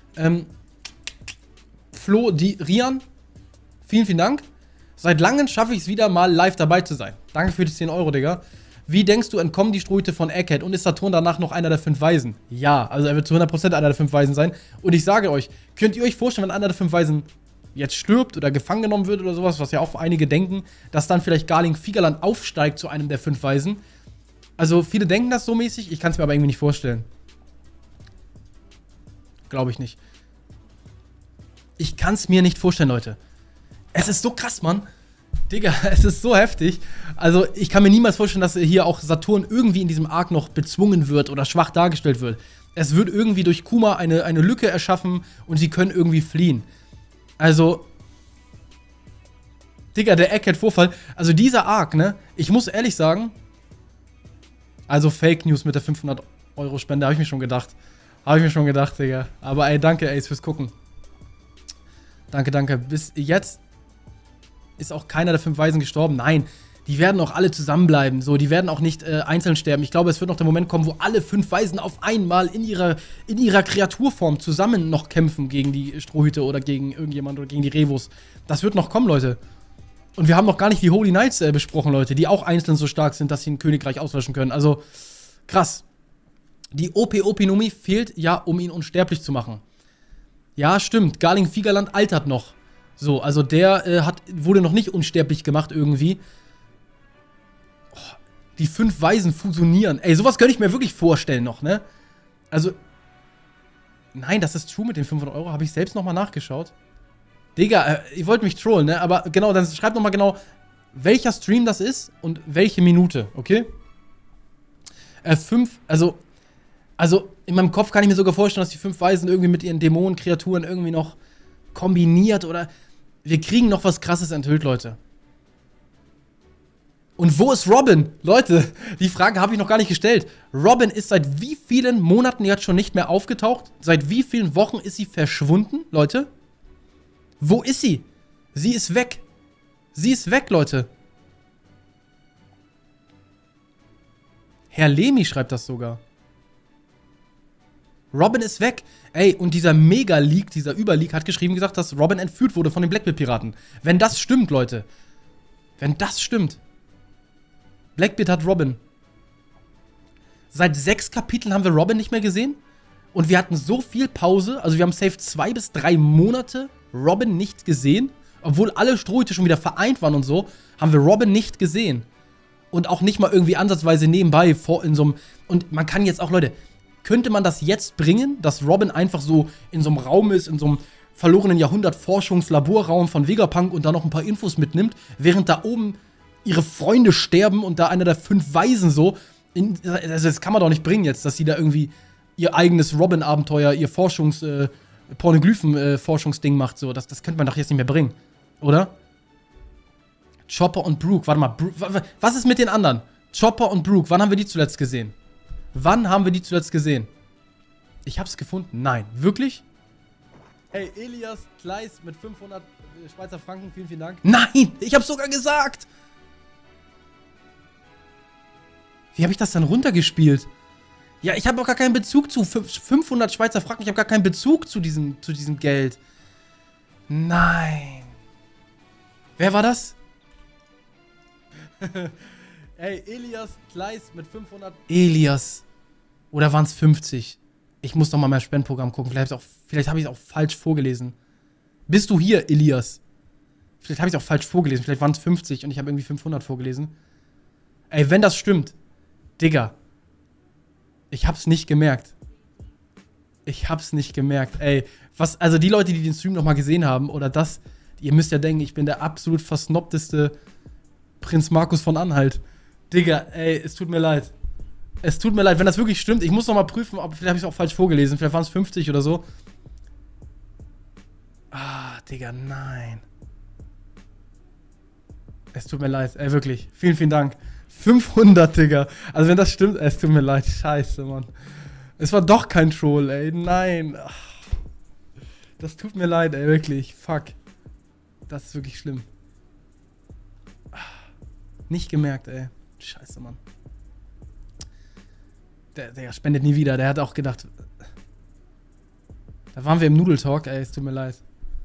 Flo Rian, vielen, vielen Dank. Seit langem schaffe ich es wieder mal live dabei zu sein. Danke für die 10 Euro, Digga. Wie denkst du, entkommen die Strohhüte von Egghead und ist Saturn danach noch einer der 5 Weisen? Ja, also er wird zu 100% einer der 5 Weisen sein. Und ich sage euch, könnt ihr euch vorstellen, wenn einer der 5 Weisen jetzt stirbt oder gefangen genommen wird oder sowas, was ja auch einige denken, dass dann vielleicht Garling-Figerland aufsteigt zu einem der 5 Weisen? Also viele denken das so mäßig, ich kann es mir aber irgendwie nicht vorstellen. Glaube ich nicht. Ich kann es mir nicht vorstellen, Leute. Es ist so krass, Mann. Digga, es ist so heftig. Also, ich kann mir niemals vorstellen, dass hier auch Saturn irgendwie in diesem Arc noch bezwungen wird oder schwach dargestellt wird. Es wird irgendwie durch Kuma eine Lücke erschaffen und sie können irgendwie fliehen. Also, Digga, der Egghead-Vorfall. Also, dieser Arc, ne? Ich muss ehrlich sagen, also Fake News mit der 500-Euro-Spende, habe ich mir schon gedacht. Digga. Aber ey, danke, Ace, fürs Gucken. Danke, danke. Bis jetzt ist auch keiner der 5 Weisen gestorben. Nein, die werden auch alle zusammenbleiben. So, die werden auch nicht einzeln sterben. Ich glaube, es wird noch der Moment kommen, wo alle 5 Weisen auf einmal in ihrer Kreaturform zusammen noch kämpfen gegen die Strohhüte oder gegen irgendjemand oder gegen die Revos. Das wird noch kommen, Leute. Und wir haben noch gar nicht die Holy Knights besprochen, Leute, die auch einzeln so stark sind, dass sie ein Königreich auslöschen können. Also, krass. Die OP-Opinomi fehlt ja, um ihn unsterblich zu machen. Ja, stimmt. Garling-Figerland altert noch. So, also der wurde noch nicht unsterblich gemacht irgendwie. Oh, die 5 Weisen fusionieren. Ey, sowas könnte ich mir wirklich vorstellen noch, ne? Also, nein, das ist true mit den 500 Euro. Habe ich selbst nochmal nachgeschaut. Digga, ihr wollt mich trollen, ne? Aber genau, dann schreibt nochmal genau, welcher Stream das ist und welche Minute, okay? 5, also in meinem Kopf kann ich mir sogar vorstellen, dass die 5 Weisen irgendwie mit ihren Dämonenkreaturen irgendwie noch kombiniert oder wir kriegen noch was Krasses enthüllt, Leute. Und wo ist Robin? Leute, die Frage habe ich noch gar nicht gestellt. Robin ist seit wie vielen Monaten jetzt schon nicht mehr aufgetaucht? Seit wie vielen Wochen ist sie verschwunden, Leute? Wo ist sie? Sie ist weg. Sie ist weg, Leute. Herr Lemi schreibt das sogar. Robin ist weg. Ey, und dieser Mega-Leak, dieser Überleak hat geschrieben gesagt, dass Robin entführt wurde von den Blackbeard-Piraten. Wenn das stimmt, Leute. Wenn das stimmt. Blackbeard hat Robin. Seit 6 Kapiteln haben wir Robin nicht mehr gesehen. Und wir hatten so viel Pause. Also wir haben safe 2 bis 3 Monate Robin nicht gesehen. Obwohl alle Strohhüte schon wieder vereint waren und so, haben wir Robin nicht gesehen. Und auch nicht mal irgendwie ansatzweise nebenbei in so einem... Und man kann jetzt auch, Leute... Könnte man das jetzt bringen, dass Robin einfach so in so einem Raum ist, in so einem verlorenen Jahrhundert-Forschungs-Laborraum von Vegapunk und da noch ein paar Infos mitnimmt, während da oben ihre Freunde sterben und da einer der 5 Weisen so, also das kann man doch nicht bringen jetzt, dass sie da irgendwie ihr eigenes Robin-Abenteuer, ihr Pornoglyphen-Forschungsding macht, so, das könnte man doch jetzt nicht mehr bringen, oder? Chopper und Brooke, warte mal, was ist mit den anderen? Chopper und Brooke, wann haben wir die zuletzt gesehen? Wann haben wir die zuletzt gesehen? Ich hab's gefunden. Nein. Wirklich? Hey, Elias Kleis mit 500 Schweizer Franken. Vielen, vielen Dank. Nein! Ich hab's sogar gesagt! Wie habe ich das dann runtergespielt? Ja, ich habe auch gar keinen Bezug zu 500 Schweizer Franken. Ich habe gar keinen Bezug zu diesem Geld. Nein. Wer war das? Ey, Elias Kleis mit 500... Elias. Oder waren es 50? Ich muss noch mal mein Spendenprogramm gucken. Vielleicht habe ich es auch falsch vorgelesen. Bist du hier, Elias? Vielleicht habe ich es auch falsch vorgelesen. Vielleicht waren es 50 und ich habe irgendwie 500 vorgelesen. Ey, wenn das stimmt. Digga. Ich hab's nicht gemerkt. Ich hab's nicht gemerkt. Ey, was... Also die Leute, die den Stream noch mal gesehen haben, oder das... Ihr müsst ja denken, ich bin der absolut versnobteste Prinz Markus von Anhalt. Digga, ey, es tut mir leid. Es tut mir leid, wenn das wirklich stimmt. Ich muss noch mal prüfen, vielleicht habe ich es auch falsch vorgelesen. Vielleicht waren es 50 oder so. Ah, Digga, nein. Es tut mir leid, ey, wirklich. Vielen, vielen Dank. 500, Digga. Also wenn das stimmt, es tut mir leid. Scheiße, Mann. Es war doch kein Troll, ey. Nein. Ach, das tut mir leid, ey, wirklich. Fuck. Das ist wirklich schlimm. Nicht gemerkt, ey. Scheiße, Mann. Der spendet nie wieder. Der hat auch gedacht... Da waren wir im Nudeltalk, ey. Es tut mir leid.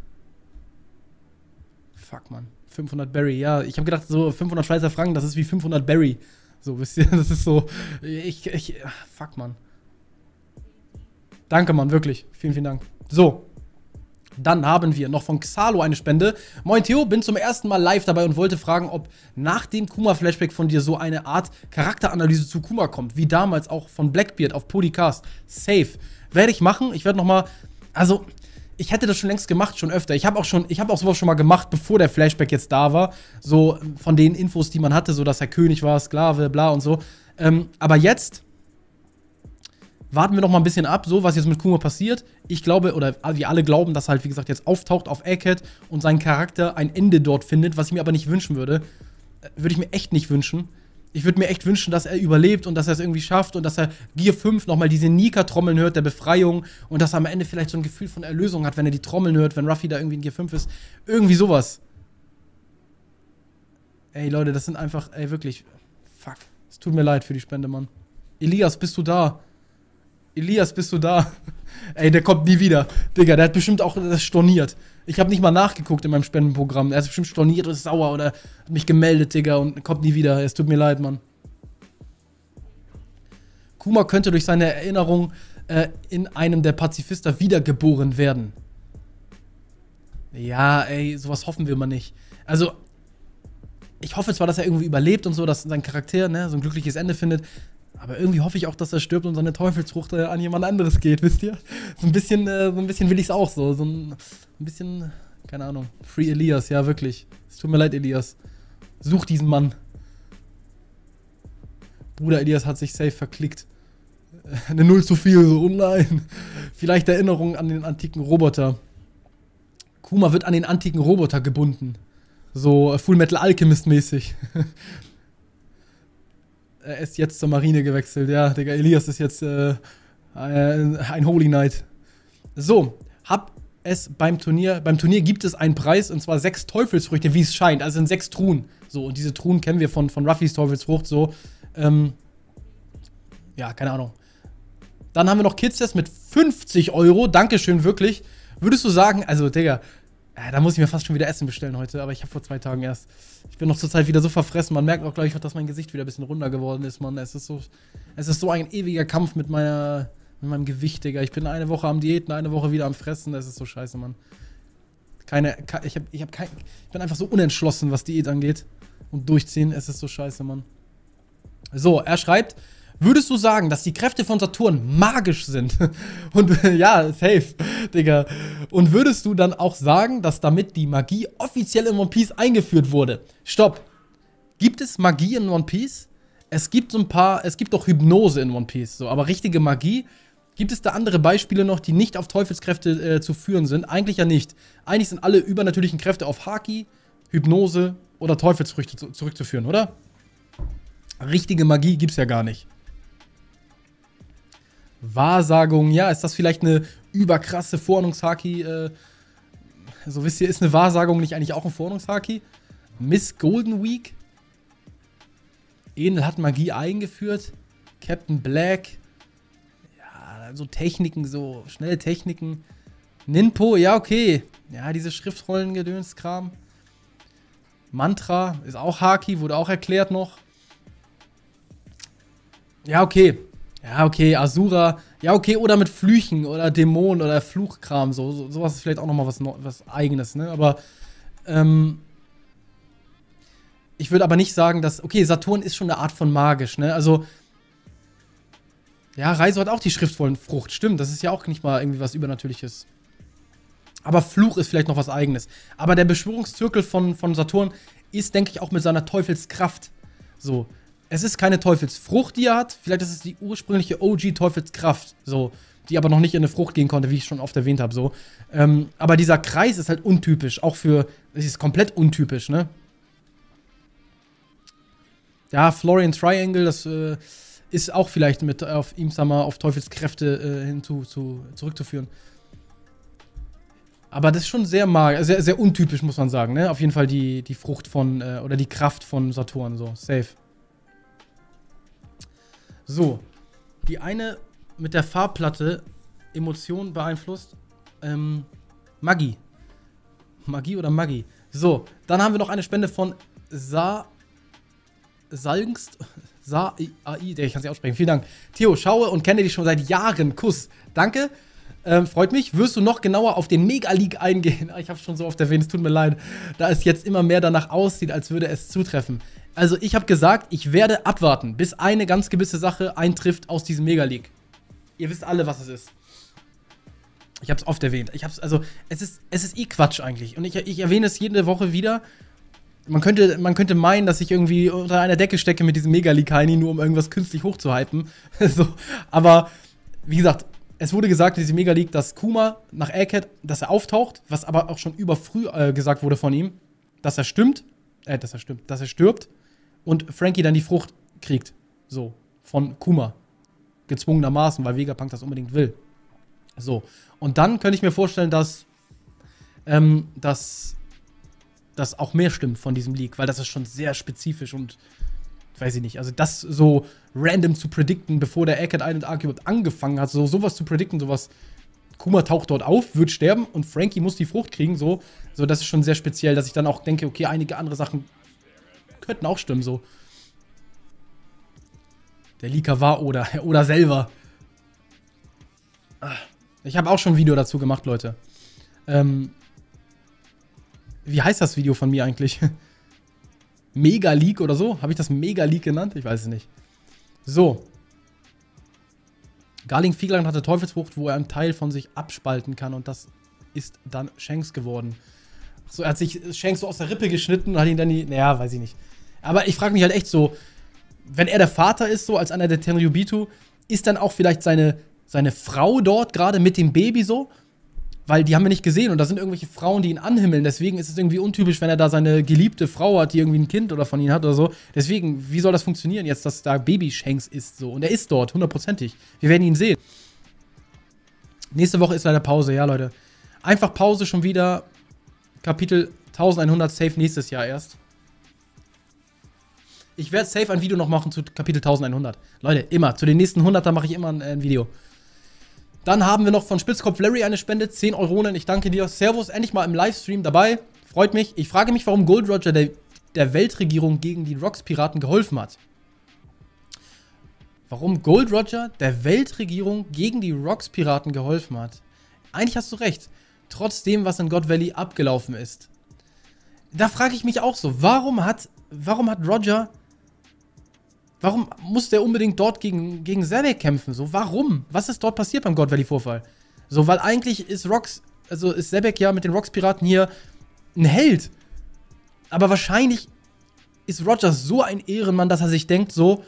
Fuck, Mann. 500 Berry. Ja, ich habe gedacht, so 500 Schweizer Franken, das ist wie 500 Berry. So, wisst ihr? Das ist so... Fuck, Mann. Danke, Mann. Wirklich. Vielen, vielen Dank. So. Dann haben wir noch von Xalo eine Spende. Moin Theo, bin zum ersten Mal live dabei und wollte fragen, ob nach dem Kuma-Flashback von dir so eine Art Charakteranalyse zu Kuma kommt, wie damals auch von Blackbeard auf Podcast. Safe. Werde ich machen. Ich werde nochmal, also, ich hätte das schon längst gemacht, schon öfter. Ich habe auch sowas schon mal gemacht, bevor der Flashback jetzt da war. So von den Infos, die man hatte, so dass er König war, Sklave, bla und so. Aber jetzt warten wir noch mal ein bisschen ab, so was jetzt mit Kuma passiert. Ich glaube, oder wir alle glauben, dass er halt, wie gesagt, jetzt auftaucht auf Egghead und sein Charakter ein Ende dort findet, was ich mir aber nicht wünschen würde. Würde ich mir echt nicht wünschen. Ich würde mir echt wünschen, dass er überlebt und dass er es irgendwie schafft und dass er Gear 5 nochmal diese Nika-Trommeln hört, der Befreiung und dass er am Ende vielleicht so ein Gefühl von Erlösung hat, wenn er die Trommeln hört, wenn Ruffy da irgendwie in Gear 5 ist. Irgendwie sowas. Ey, Leute, das sind einfach, ey, wirklich, fuck. Es tut mir leid für die Spende, Mann. Elias, bist du da? Elias, bist du da? Ey, der kommt nie wieder. Digga, der hat bestimmt auch das storniert. Ich habe nicht mal nachgeguckt in meinem Spendenprogramm. Er ist bestimmt storniert und ist sauer oder hat mich gemeldet, Digga, und kommt nie wieder. Es tut mir leid, Mann. Kuma könnte durch seine Erinnerung in einem der Pazifista wiedergeboren werden. Ja, ey, sowas hoffen wir mal nicht. Also, ich hoffe zwar, dass er irgendwie überlebt und so, dass sein Charakter, ne, so ein glückliches Ende findet. Aber irgendwie hoffe ich auch, dass er stirbt und seine Teufelsfrucht an jemand anderes geht, wisst ihr? So ein bisschen will ich es auch so. So ein bisschen, keine Ahnung. Free Elias, ja, wirklich. Es tut mir leid, Elias. Such diesen Mann. Bruder Elias hat sich safe verklickt. Eine Null zu viel, so, oh nein. Vielleicht Erinnerung an den antiken Roboter. Kuma wird an den antiken Roboter gebunden. So Full Metal Alchemist mäßig. Er ist jetzt zur Marine gewechselt. Ja, Digga, Elias ist jetzt ein Holy Knight. So, beim Turnier gibt es einen Preis, und zwar 6 Teufelsfrüchte, wie es scheint. Also sind 6 Truhen. So, und diese Truhen kennen wir von Ruffys Teufelsfrucht. So, ja, keine Ahnung. Dann haben wir noch Kids mit 50 Euro. Dankeschön, wirklich. Würdest du sagen, also, Digga, da muss ich mir fast schon wieder Essen bestellen heute, aber ich habe vor 2 Tagen erst. Ich bin noch zur Zeit wieder so verfressen. Man merkt auch, glaube ich, dass mein Gesicht wieder ein bisschen runder geworden ist, Mann. Es ist so ein ewiger Kampf mit meinem Gewicht, Digga. Ich bin eine Woche am Diäten, eine Woche wieder am Fressen. Das ist so scheiße, Mann. Ich bin einfach so unentschlossen, was Diät angeht. Und durchziehen, es ist so scheiße, Mann. So, er schreibt: Würdest du sagen, dass die Kräfte von Saturn magisch sind? Und ja, safe, Digga. Und würdest du dann auch sagen, dass damit die Magie offiziell in One Piece eingeführt wurde? Stopp. Gibt es Magie in One Piece? Es gibt doch Hypnose in One Piece, so, aber richtige Magie? Gibt es da andere Beispiele noch, die nicht auf Teufelskräfte zu führen sind? Eigentlich ja nicht. Eigentlich sind alle übernatürlichen Kräfte auf Haki, Hypnose oder Teufelsfrüchte zurückzuführen, oder? Richtige Magie gibt's ja gar nicht. Wahrsagung, ja, ist das vielleicht eine überkrasse Vorahnungshaki? So wisst ihr, ist eine Wahrsagung nicht eigentlich auch ein Vorahnungshaki? Miss Golden Week? Enel hat Magie eingeführt. Captain Black. Ja, so Techniken, so schnelle Techniken. Ninpo, ja, okay. Ja, diese Schriftrollen-Gedönskram. Mantra ist auch Haki, wurde auch erklärt noch. Ja, okay. Ja, okay, Asura. Ja, okay, oder mit Flüchen oder Dämonen oder Fluchkram. Sowas ist vielleicht auch nochmal was Eigenes, ne? Aber, ich würde aber nicht sagen, dass. Okay, Saturn ist schon eine Art von magisch, ne? Also. Ja, Reiso hat auch die schriftvollen Frucht. Stimmt, das ist ja auch nicht mal irgendwie was Übernatürliches. Aber Fluch ist vielleicht noch was Eigenes. Aber der Beschwörungszirkel von Saturn ist, denke ich, auch mit seiner Teufelskraft so. Es ist keine Teufelsfrucht, die er hat. Vielleicht ist es die ursprüngliche OG-Teufelskraft, so, die aber noch nicht in eine Frucht gehen konnte, wie ich schon oft erwähnt habe, so. Aber dieser Kreis ist halt untypisch, auch für, es ist komplett untypisch, ne? Ja, Florian Triangle, das ist auch vielleicht mit auf Imsama, auf Teufelskräfte zurückzuführen. Aber das ist schon sehr sehr, sehr untypisch, muss man sagen, ne? Auf jeden Fall die Frucht von, oder die Kraft von Saturn, so, safe. So, die eine mit der Farbplatte Emotionen beeinflusst. Magie. Magie oder Magie. So, dann haben wir noch eine Spende von Salgst. AI, ich kann sie aussprechen. Vielen Dank. Theo, schaue und kenne dich schon seit Jahren. Kuss. Danke. Freut mich. Wirst du noch genauer auf den Mega League eingehen? Ich habe es schon so oft erwähnt, es tut mir leid. Da es jetzt immer mehr danach aussieht, als würde es zutreffen. Also ich habe gesagt, ich werde abwarten, bis eine ganz gewisse Sache eintrifft aus diesem Mega League. Ihr wisst alle, was es ist. Ich habe es oft erwähnt. Es ist eh Quatsch eigentlich. Und ich erwähne es jede Woche wieder. Man könnte meinen, dass ich irgendwie unter einer Decke stecke mit diesem Mega League Heini, nur um irgendwas künstlich hochzuhypen. So, aber wie gesagt, es wurde gesagt in diesem Mega League, dass Kuma nach Egghead, dass er auftaucht, was aber auch schon überfrüh gesagt wurde von ihm, dass er stirbt und Frankie dann die Frucht kriegt. So, von Kuma. Gezwungenermaßen, weil Vegapunk das unbedingt will. So, und dann könnte ich mir vorstellen, dass das auch mehr stimmt von diesem Leak, weil das ist schon sehr spezifisch und weiß ich nicht, also das so random zu predikten, bevor der Egghead Island Arc überhaupt angefangen hat, sowas zu predikten, sowas, Kuma taucht dort auf, wird sterben und Frankie muss die Frucht kriegen, so das ist schon sehr speziell, dass ich dann auch denke, okay, einige andere Sachen könnten auch stimmen, so. Der Leaker war oder selber. Ich habe auch schon ein Video dazu gemacht, Leute. Wie heißt das Video von mir eigentlich? Mega Leak oder so? Habe ich das Mega Leak genannt? Ich weiß es nicht. So. Garling Fieglein hatte Teufelsfrucht, wo er einen Teil von sich abspalten kann. Und das ist dann Shanks geworden. So, er hat sich Shanks so aus der Rippe geschnitten und hat ihn dann die. Naja, weiß ich nicht. Aber ich frage mich halt echt so, wenn er der Vater ist, so als einer der Tenryubitu, ist dann auch vielleicht seine Frau dort gerade mit dem Baby so? Weil die haben wir nicht gesehen und da sind irgendwelche Frauen, die ihn anhimmeln. Deswegen ist es irgendwie untypisch, wenn er da seine geliebte Frau hat, die irgendwie ein Kind oder von ihm hat oder so. Deswegen, wie soll das funktionieren jetzt, dass da Baby Shanks ist so? Und er ist dort, hundertprozentig. Wir werden ihn sehen. Nächste Woche ist leider Pause, ja, Leute. Einfach Pause schon wieder. Kapitel 1100 safe nächstes Jahr erst. Ich werde safe ein Video noch machen zu Kapitel 1100. Leute, immer. Zu den nächsten 100er mache ich immer ein Video. Dann haben wir noch von Spitzkopf Larry eine Spende, 10 Euronen. Ich danke dir. Servus, endlich mal im Livestream dabei. Freut mich. Ich frage mich, warum Gold Roger der Weltregierung gegen die Rocks-Piraten geholfen hat. Warum Gold Roger der Weltregierung gegen die Rocks-Piraten geholfen hat. Eigentlich hast du recht. Trotzdem, was in God Valley abgelaufen ist. Da frage ich mich auch so, warum hat Roger... Warum muss der unbedingt dort gegen Sebek kämpfen? So, warum? Was ist dort passiert beim God Valley-Vorfall? So, weil eigentlich ist ist Sebek ja mit den Rocks-Piraten hier ein Held. Aber wahrscheinlich ist Roger so ein Ehrenmann, dass er sich denkt, so,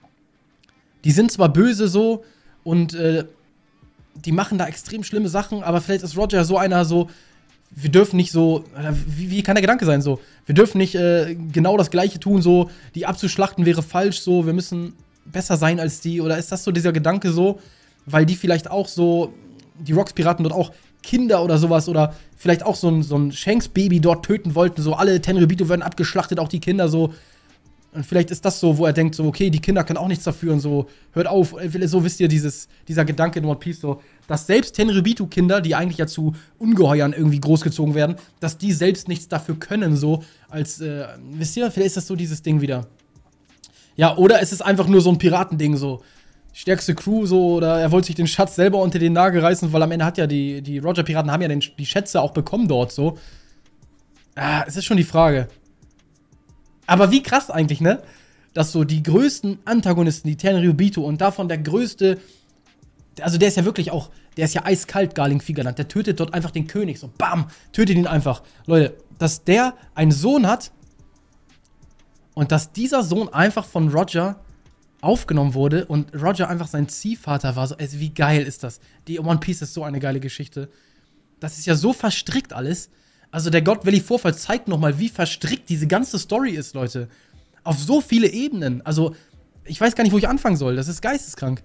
die sind zwar böse so und die machen da extrem schlimme Sachen, aber vielleicht ist Roger so einer so, wir dürfen nicht so, wie kann der Gedanke sein so? Wir dürfen nicht genau das Gleiche tun, so, die abzuschlachten wäre falsch, so, wir müssen besser sein als die. Oder ist das so dieser Gedanke so, weil die vielleicht auch so, die Rocks-Piraten dort auch Kinder oder sowas oder vielleicht auch so ein Shanks-Baby dort töten wollten, so, alle Tenryubito werden abgeschlachtet, auch die Kinder so. Und vielleicht ist das so, wo er denkt, so, okay, die Kinder können auch nichts dafür und so, hört auf, so wisst ihr, dieser Gedanke in One Piece, so, dass selbst Tenryubito-Kinder, die eigentlich ja zu Ungeheuern irgendwie großgezogen werden, dass die selbst nichts dafür können, so, als, wisst ihr, vielleicht ist das so dieses Ding wieder. Ja, oder es ist einfach nur so ein Piratending, so, stärkste Crew, so, oder er wollte sich den Schatz selber unter den Nagel reißen, weil am Ende hat ja die Roger-Piraten haben ja die Schätze auch bekommen dort, so. Es ist schon die Frage. Aber wie krass eigentlich, ne? Dass so die größten Antagonisten, die Tenryubito und davon der größte, also der ist ja wirklich auch, der ist ja eiskalt, Garling Fieglein, der tötet dort einfach den König, so bam, tötet ihn einfach. Leute, dass der einen Sohn hat und dass dieser Sohn einfach von Roger aufgenommen wurde und Roger einfach sein Ziehvater war, so, also wie geil ist das? Die One Piece ist so eine geile Geschichte. Das ist ja so verstrickt alles. Also der God Valley-Vorfall zeigt nochmal, wie verstrickt diese ganze Story ist, Leute. Auf so viele Ebenen. Also, ich weiß gar nicht, wo ich anfangen soll. Das ist geisteskrank.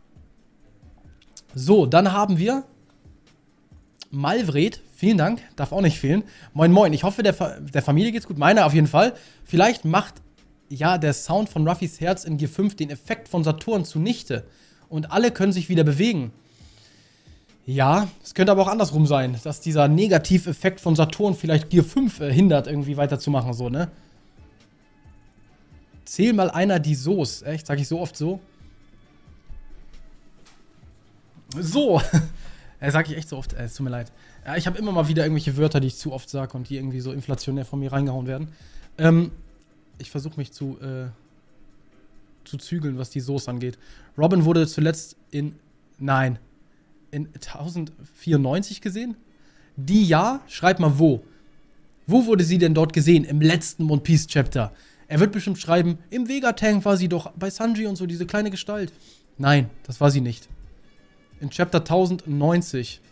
So, dann haben wir Malvred. Vielen Dank. Darf auch nicht fehlen. Moin, moin. Ich hoffe, der Familie geht's gut. Meiner auf jeden Fall. Vielleicht macht ja der Sound von Ruffys Herz in Gear 5 den Effekt von Saturn zunichte. Und alle können sich wieder bewegen. Ja, es könnte aber auch andersrum sein, dass dieser Negativeffekt von Saturn vielleicht Gear 5 hindert, irgendwie weiterzumachen, so, ne? Zähl mal einer die So's. Echt? Sag ich so oft so? So! Sag ich echt so oft. Es tut mir leid. Ja, ich habe immer mal wieder irgendwelche Wörter, die ich zu oft sage und die irgendwie so inflationär von mir reingehauen werden. Ich versuche mich zu zügeln, was die So's angeht. Robin wurde zuletzt in 1094 gesehen? Die ja, schreib mal wo. Wo wurde sie denn dort gesehen? Im letzten One Piece Chapter. Er wird bestimmt schreiben, im Vegapunk war sie doch bei Sanji und so, diese kleine Gestalt. Nein, das war sie nicht. In Chapter 1090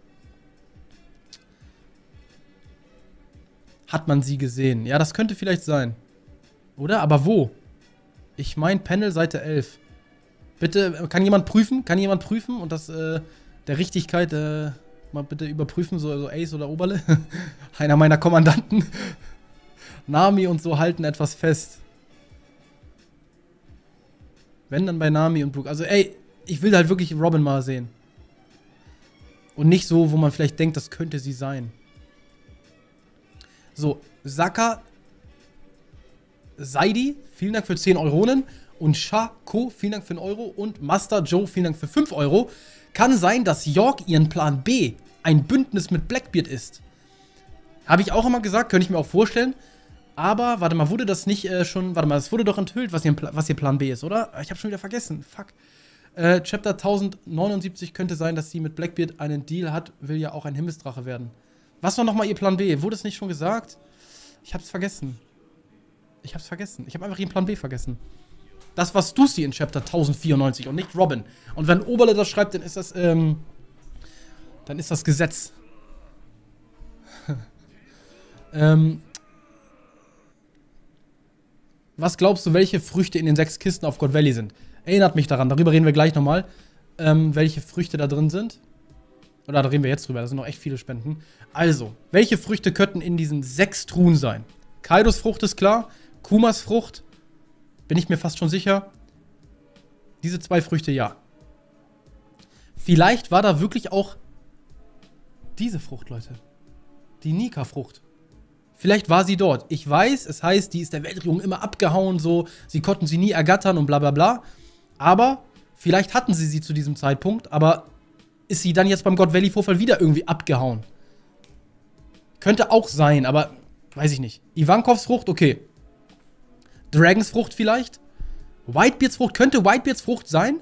hat man sie gesehen. Ja, das könnte vielleicht sein. Oder? Aber wo? Ich meine Panel Seite 11. Bitte, kann jemand prüfen? Kann jemand prüfen und das, der Richtigkeit, mal bitte überprüfen, so Ace oder Oberle? Einer meiner Kommandanten. Nami und so halten etwas fest. Wenn, dann bei Nami und Brook. Also, ey, ich will halt wirklich Robin mal sehen. Und nicht so, wo man vielleicht denkt, das könnte sie sein. So, Saka Saidi, vielen Dank für 10 Euronen. Und Shako, vielen Dank für 1 Euro. Und Master Joe, vielen Dank für 5 Euro. Kann sein, dass York ihren Plan B ein Bündnis mit Blackbeard ist. Habe ich auch immer gesagt, könnte ich mir auch vorstellen. Aber, warte mal, wurde das nicht schon. Warte mal, es wurde doch enthüllt, was ihr Plan B ist, oder? Ich habe schon wieder vergessen. Fuck. Chapter 1079 könnte sein, dass sie mit Blackbeard einen Deal hat, will ja auch ein Himmelsdrache werden. Was war nochmal ihr Plan B? Wurde es nicht schon gesagt? Ich hab's vergessen. Ich habe einfach ihren Plan B vergessen. Das war Stussy in Chapter 1094 und nicht Robin. Und wenn Oberle das schreibt, dann ist das Gesetz. Was glaubst du, welche Früchte in den 6 Kisten auf God Valley sind? Erinnert mich daran, darüber reden wir gleich nochmal, welche Früchte da drin sind. Oder da reden wir jetzt drüber, da sind noch echt viele Spenden. Also, welche Früchte könnten in diesen 6 Truhen sein? Kaidos Frucht ist klar, Kumas Frucht, bin ich mir fast schon sicher. Diese 2 Früchte, ja. Vielleicht war da wirklich auch diese Frucht, Leute. Die Nika-Frucht. Vielleicht war sie dort. Ich weiß, es heißt, die ist der Weltregierung immer abgehauen, so. Sie konnten sie nie ergattern und bla bla bla. Aber vielleicht hatten sie zu diesem Zeitpunkt, aber ist sie dann jetzt beim God Valley-Vorfall wieder irgendwie abgehauen? Könnte auch sein, aber weiß ich nicht. Ivankovs Frucht, okay. Dragons Frucht vielleicht. Whitebeards Frucht, könnte Whitebeards Frucht sein.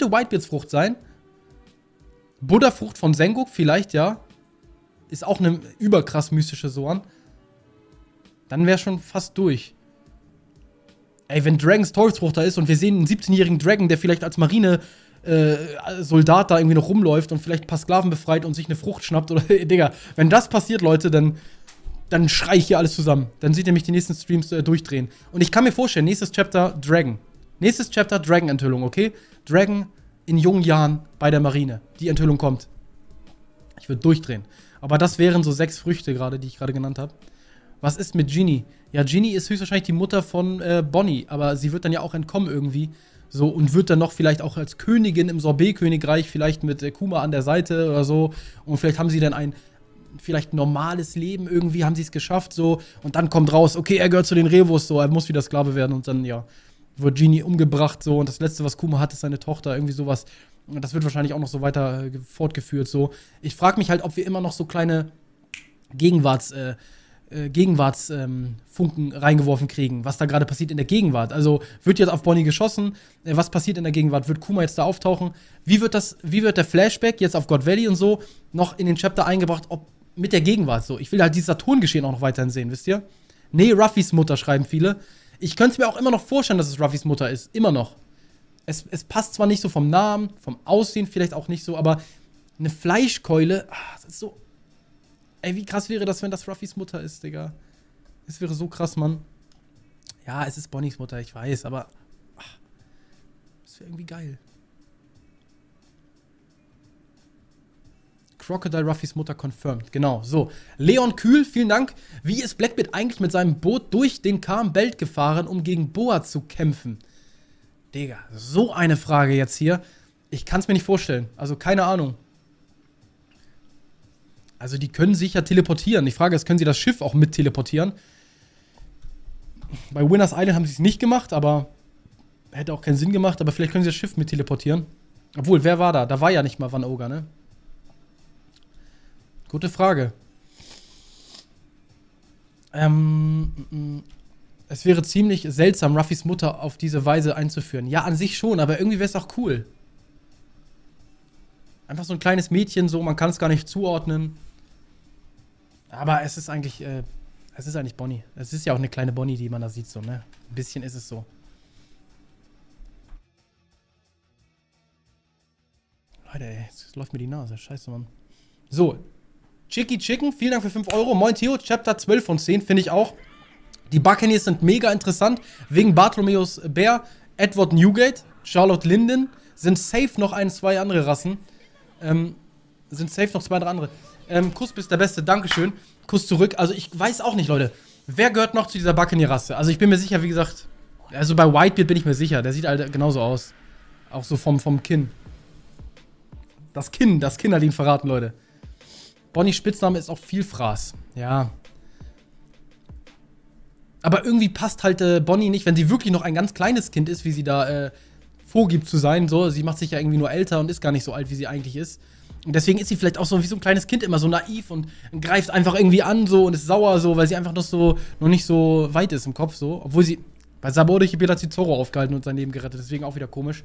Buddha Frucht von Sengoku, vielleicht, ja. Ist auch eine überkrass mystische Soan. Dann wäre schon fast durch. Ey, wenn Dragons Teufelsfrucht da ist und wir sehen einen 17-jährigen Dragon, der vielleicht als Marine-Soldat da irgendwie noch rumläuft und vielleicht ein paar Sklaven befreit und sich eine Frucht schnappt oder, Digga, wenn das passiert, Leute, dann schrei ich hier alles zusammen. Dann seht ihr mich die nächsten Streams durchdrehen. Und ich kann mir vorstellen, nächstes Chapter Dragon. Nächstes Chapter Dragon-Enthüllung, okay? Dragon in jungen Jahren bei der Marine. Die Enthüllung kommt. Ich würde durchdrehen. Aber das wären so 6 Früchte gerade, die ich gerade genannt habe. Was ist mit Ginny? Ja, Ginny ist höchstwahrscheinlich die Mutter von Bonnie, aber sie wird dann ja auch entkommen irgendwie. So, und wird dann noch vielleicht auch als Königin im Sorbet-Königreich, vielleicht mit Kuma an der Seite oder so. Und vielleicht haben sie dann ein vielleicht normales Leben irgendwie, haben sie es geschafft, so. Und dann kommt raus, okay, er gehört zu den Revos, so, er muss wieder Sklave werden. Und dann, ja, wird Ginny umgebracht, so. Und das Letzte, was Kuma hat, ist seine Tochter, irgendwie sowas. Und das wird wahrscheinlich auch noch so weiter fortgeführt, so. Ich frage mich halt, ob wir immer noch so kleine Gegenwartsfunken reingeworfen kriegen, was da gerade passiert in der Gegenwart. Also, wird jetzt auf Bonnie geschossen, was passiert in der Gegenwart? Wird Kuma jetzt da auftauchen? Wie wird der Flashback jetzt auf God Valley und so noch in den Chapter eingebracht, ob mit der Gegenwart so? Ich will halt dieses Saturn-Geschehen auch noch weiterhin sehen, wisst ihr? Nee, Ruffys Mutter, schreiben viele. Ich könnte es mir auch immer noch vorstellen, dass es Ruffys Mutter ist. Immer noch. Es passt zwar nicht so vom Namen, vom Aussehen vielleicht auch nicht so, aber eine Fleischkeule, das ist so. Ey, wie krass wäre das, wenn das Ruffys Mutter ist, Digga. Es wäre so krass, Mann. Ja, es ist Bonnies Mutter, ich weiß, aber das wäre irgendwie geil. Crocodile Ruffys Mutter confirmed. Genau, so. Leon Kühl, vielen Dank. Wie ist Blackbeard eigentlich mit seinem Boot durch den Calm Belt gefahren, um gegen Boa zu kämpfen? Digga, so eine Frage jetzt hier. Ich kann es mir nicht vorstellen. Also, keine Ahnung. Also, die können sich ja teleportieren. Die Frage ist, können sie das Schiff auch mit teleportieren? Bei Winners Island haben sie es nicht gemacht, aber hätte auch keinen Sinn gemacht. Aber vielleicht können sie das Schiff mit teleportieren. Obwohl, wer war da? Da war ja nicht mal Van Ogre, ne? Gute Frage. Es wäre ziemlich seltsam, Ruffys Mutter auf diese Weise einzuführen. Ja, an sich schon, aber irgendwie wäre es auch cool. Einfach so ein kleines Mädchen, so, man kann es gar nicht zuordnen. Aber es ist eigentlich Bonnie. Es ist ja auch eine kleine Bonnie, die man da sieht, so, ne? Ein bisschen ist es so. Leute, ey, jetzt läuft mir die Nase. Scheiße, Mann. So. Chicky Chicken, vielen Dank für 5 Euro. Moin Theo, Chapter 12 von 10, finde ich auch. Die Buccaneers sind mega interessant. Wegen Bartholomeus Bär, Edward Newgate, Charlotte Linden. Sind safe noch 2 andere Rassen. Kuss bist der Beste, Dankeschön. Kuss zurück. Also ich weiß auch nicht, Leute. Wer gehört noch zu dieser Buccaneer-Rasse? Also ich bin mir sicher, wie gesagt, also bei Whitebeard bin ich mir sicher. Der sieht halt genauso aus. Auch so vom Kinn. Das Kinn hat ihn verraten, Leute. Bonnies Spitzname ist auch Vielfraß. Ja. Aber irgendwie passt halt Bonnie nicht, wenn sie wirklich noch ein ganz kleines Kind ist, wie sie da vorgibt zu sein. So, sie macht sich ja irgendwie nur älter und ist gar nicht so alt, wie sie eigentlich ist. Und deswegen ist sie vielleicht auch so wie so ein kleines Kind immer so naiv und greift einfach irgendwie an so und ist sauer so, weil sie einfach noch nicht so weit ist im Kopf so. Obwohl sie, bei Sabo Archipel hat sie Zoro aufgehalten und sein Leben gerettet, deswegen auch wieder komisch.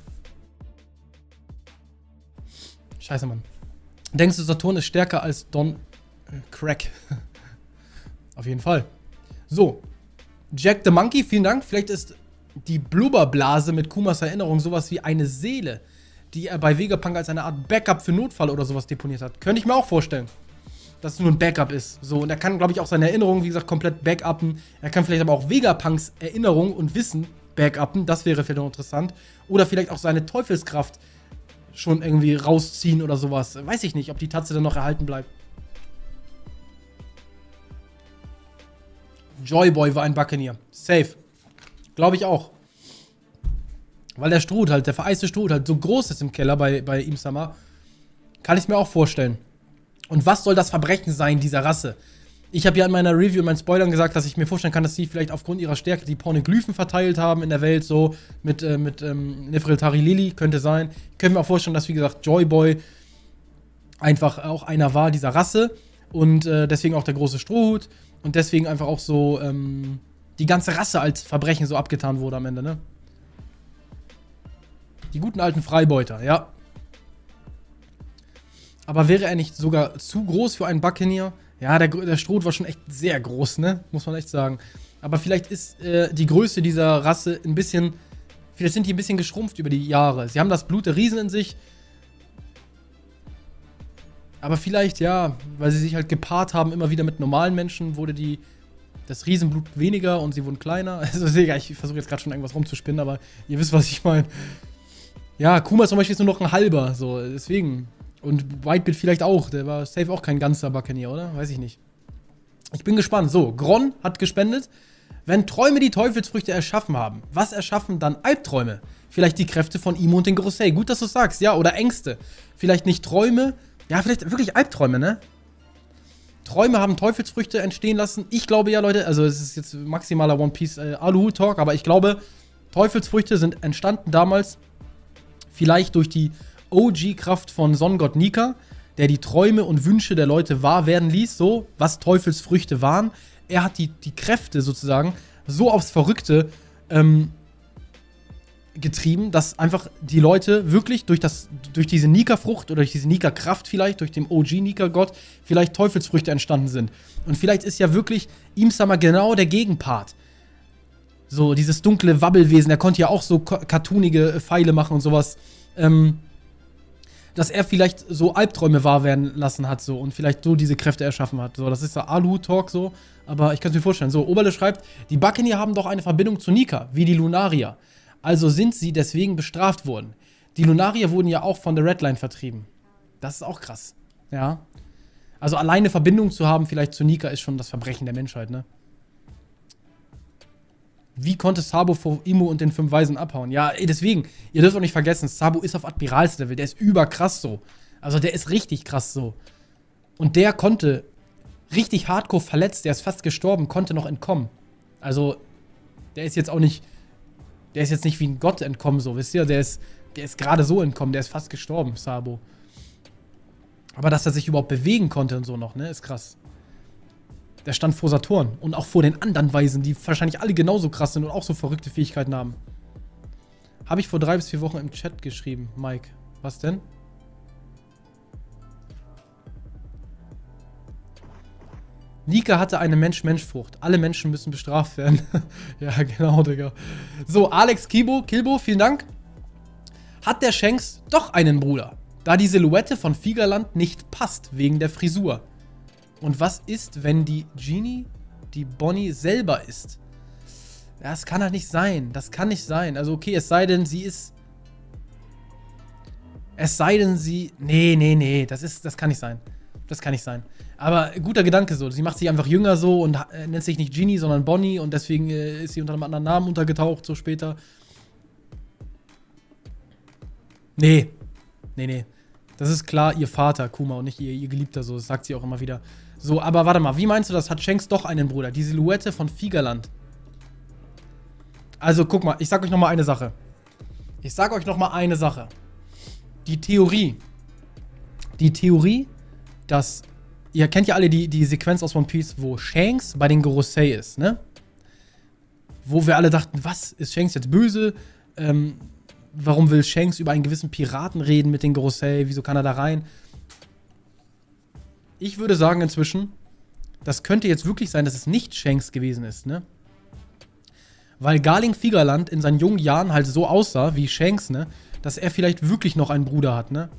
Scheiße, Mann. Denkst du, Saturn ist stärker als Don Crack? Auf jeden Fall. So. Jack the Monkey, vielen Dank. Vielleicht ist die Blubberblase mit Kumas Erinnerung sowas wie eine Seele, die er bei Vegapunk als eine Art Backup für Notfall oder sowas deponiert hat. Könnte ich mir auch vorstellen, dass es nur ein Backup ist. So, und er kann, glaube ich, auch seine Erinnerungen, wie gesagt, komplett backuppen. Er kann vielleicht aber auch Vegapunks Erinnerung und Wissen backuppen. Das wäre vielleicht noch interessant. Oder vielleicht auch seine Teufelskraft schon irgendwie rausziehen oder sowas. Weiß ich nicht, ob die Tatze dann noch erhalten bleibt. Joyboy war ein Buccaneer. Safe. Glaube ich auch. Weil der Strut halt, der vereiste Strut halt so groß ist im Keller bei Im-Sama. Kann ich mir auch vorstellen. Und was soll das Verbrechen sein dieser Rasse? Ich habe ja in meiner Review, in meinen Spoilern gesagt, dass ich mir vorstellen kann, dass sie vielleicht aufgrund ihrer Stärke die Pornoglyphen verteilt haben in der Welt, so mit Nefertari Lili, könnte sein. Ich könnte mir auch vorstellen, dass, wie gesagt, Joyboy einfach auch einer war dieser Rasse und deswegen auch der große Strohhut und deswegen einfach auch so die ganze Rasse als Verbrechen so abgetan wurde am Ende, ne? Die guten alten Freibeuter, ja. Aber wäre er nicht sogar zu groß für einen Buccaneer? Ja, der Strohhut war schon echt sehr groß, ne? Muss man echt sagen. Aber vielleicht ist die Größe dieser Rasse ein bisschen... Vielleicht sind die ein bisschen geschrumpft über die Jahre. Sie haben das Blut der Riesen in sich. Aber vielleicht, ja, weil sie sich halt gepaart haben, immer wieder mit normalen Menschen, wurde das Riesenblut weniger und sie wurden kleiner. Also, ich versuche jetzt gerade schon irgendwas rumzuspinnen, aber ihr wisst, was ich meine. Ja, Kuma zum Beispiel ist nur noch ein halber, so, deswegen. Und Whitebeard vielleicht auch, der war safe auch kein ganzer Buccaneer, oder? Weiß ich nicht. Ich bin gespannt. So, Gron hat gespendet. Wenn Träume die Teufelsfrüchte erschaffen haben, was erschaffen dann Albträume? Vielleicht die Kräfte von Imo und den Gorosei. Gut, dass du sagst, ja, oder Ängste. Vielleicht nicht Träume, ja, vielleicht wirklich Albträume, ne? Träume haben Teufelsfrüchte entstehen lassen. Ich glaube ja, Leute, also es ist jetzt maximaler One Piece Aluhut-Talk, aber ich glaube, Teufelsfrüchte sind entstanden damals vielleicht durch die OG-Kraft von Sonnengott Nika, der die Träume und Wünsche der Leute wahr werden ließ, so, was Teufelsfrüchte waren. Er hat die Kräfte sozusagen so aufs Verrückte getrieben, dass einfach die Leute wirklich durch diese Nika-Frucht oder durch diese Nika-Kraft vielleicht, durch den OG-Nika-Gott, vielleicht Teufelsfrüchte entstanden sind. Und vielleicht ist ja wirklich Im-Sama genau der Gegenpart. So, dieses dunkle Wabbelwesen, er konnte ja auch so cartoonige Pfeile machen und sowas. Dass er vielleicht so Albträume wahr werden lassen hat, so, und vielleicht so diese Kräfte erschaffen hat. So, das ist der Alu-Talk so, aber ich kann es mir vorstellen. So, Oberle schreibt, die Buccaneer haben doch eine Verbindung zu Nika, wie die Lunarier. Also sind sie deswegen bestraft worden. Die Lunarier wurden ja auch von der Redline vertrieben. Das ist auch krass. Ja. Also alleine Verbindung zu haben vielleicht zu Nika ist schon das Verbrechen der Menschheit, ne? Wie konnte Sabo vor Imo und den 5 Weisen abhauen? Ja, deswegen, ihr dürft auch nicht vergessen, Sabo ist auf Admiralslevel, der ist überkrass so. Also der ist richtig krass so. Und der konnte richtig hardcore verletzt, der ist fast gestorben, konnte noch entkommen. Also, der ist jetzt auch nicht, der ist jetzt nicht wie ein Gott entkommen, so, wisst ihr? Der ist gerade so entkommen, der ist fast gestorben, Sabo. Aber dass er sich überhaupt bewegen konnte und so noch, ne, ist krass. Der stand vor Saturn und auch vor den anderen Weisen, die wahrscheinlich alle genauso krass sind und auch so verrückte Fähigkeiten haben. Habe ich vor 3 bis 4 Wochen im Chat geschrieben, Mike. Was denn? Nika hatte eine Mensch-Mensch-Frucht. Alle Menschen müssen bestraft werden. Ja, genau, Digga. So, Alex Kilbo, vielen Dank. Hat der Shanks doch einen Bruder, da die Silhouette von Figaland nicht passt, wegen der Frisur. Und was ist, wenn die Genie die Bonnie selber ist? Das kann halt nicht sein. Das kann nicht sein. Also okay, es sei denn, sie ist... Es sei denn, sie... Nee. Das kann nicht sein. Das kann nicht sein. Aber guter Gedanke so. Sie macht sich einfach jünger so und nennt sich nicht Genie, sondern Bonnie. Und deswegen ist sie unter einem anderen Namen untergetaucht, so später. Nee. Das ist klar ihr Vater, Kuma, und nicht ihr Geliebter, so. Das sagt sie auch immer wieder. So, aber warte mal, wie meinst du das? Hat Shanks doch einen Bruder? Die Silhouette von Figaland. Also, guck mal, ich sag euch nochmal eine Sache. Die Theorie, die Theorie, dass, ihr kennt ja alle die Sequenz aus One Piece, wo Shanks bei den Gorosei ist, ne? Wo wir alle dachten, was, ist Shanks jetzt böse? Warum will Shanks über einen gewissen Piraten reden mit den Gorosei? Wieso kann er da rein? Ich würde sagen inzwischen, das könnte jetzt wirklich sein, dass es nicht Shanks gewesen ist, ne? Weil Garling Figerland in seinen jungen Jahren halt so aussah wie Shanks, ne? Dass er vielleicht wirklich noch einen Bruder hat, ne?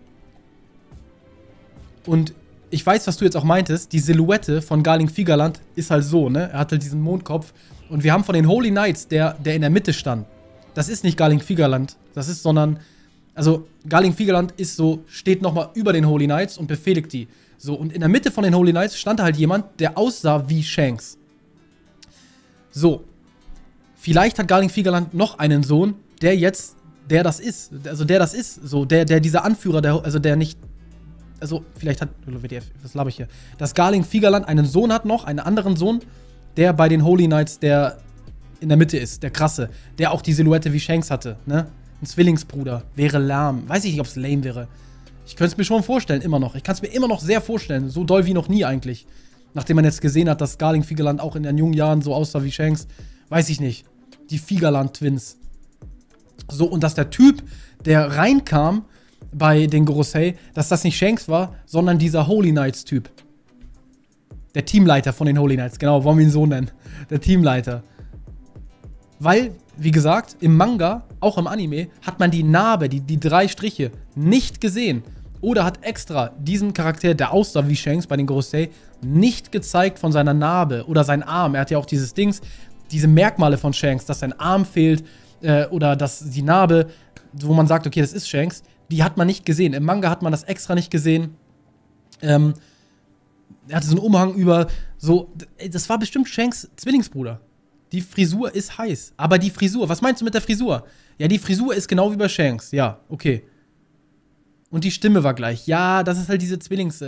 Und ich weiß, was du jetzt auch meintest, die Silhouette von Garling Figerland ist halt so, ne? Er hat halt diesen Mondkopf. Und wir haben von den Holy Knights, der in der Mitte stand. Das ist nicht Garling Figerland. Das ist, sondern, also Garling Figerland ist so, steht nochmal über den Holy Knights und befehligt die. So, und in der Mitte von den Holy Knights stand halt jemand, der aussah wie Shanks. So. Vielleicht hat Garling Figerland noch einen Sohn, der das ist. Also der das ist. So, der dieser Anführer, der nicht. Also, vielleicht hat. Was laber ich hier? Dass Garling Figerland einen Sohn hat noch, einen anderen Sohn, der bei den Holy Knights, der in der Mitte ist, der krasse, der auch die Silhouette wie Shanks hatte, ne? Ein Zwillingsbruder. Wäre lahm. Weiß ich nicht, ob es lame wäre. Ich könnte es mir schon vorstellen, immer noch. Ich kann es mir immer noch sehr vorstellen. So doll wie noch nie eigentlich. Nachdem man jetzt gesehen hat, dass Garling Figerland auch in den jungen Jahren so aussah wie Shanks. Weiß ich nicht. Die Figerland-Twins. So, und dass der Typ, der reinkam bei den Gorosei, dass das nicht Shanks war, sondern dieser Holy Knights-Typ. Der Teamleiter von den Holy Knights. Genau, wollen wir ihn so nennen. Der Teamleiter. Weil, wie gesagt, im Manga, auch im Anime, hat man die Narbe, die 3 Striche, nicht gesehen. Oder hat extra diesen Charakter, der aussah wie Shanks bei den Gorosei, nicht gezeigt von seiner Narbe oder seinen Arm. Er hat ja auch dieses Dings, diese Merkmale von Shanks, dass sein Arm fehlt oder dass die Narbe, wo man sagt, okay, das ist Shanks, die hat man nicht gesehen. Im Manga hat man das extra nicht gesehen. Er hatte so einen Umhang über, so, das war bestimmt Shanks Zwillingsbruder. Die Frisur ist heiß. Aber die Frisur, was meinst du mit der Frisur? Ja, die Frisur ist genau wie bei Shanks. Ja, okay. Und die Stimme war gleich. Ja, das ist halt diese Zwillings...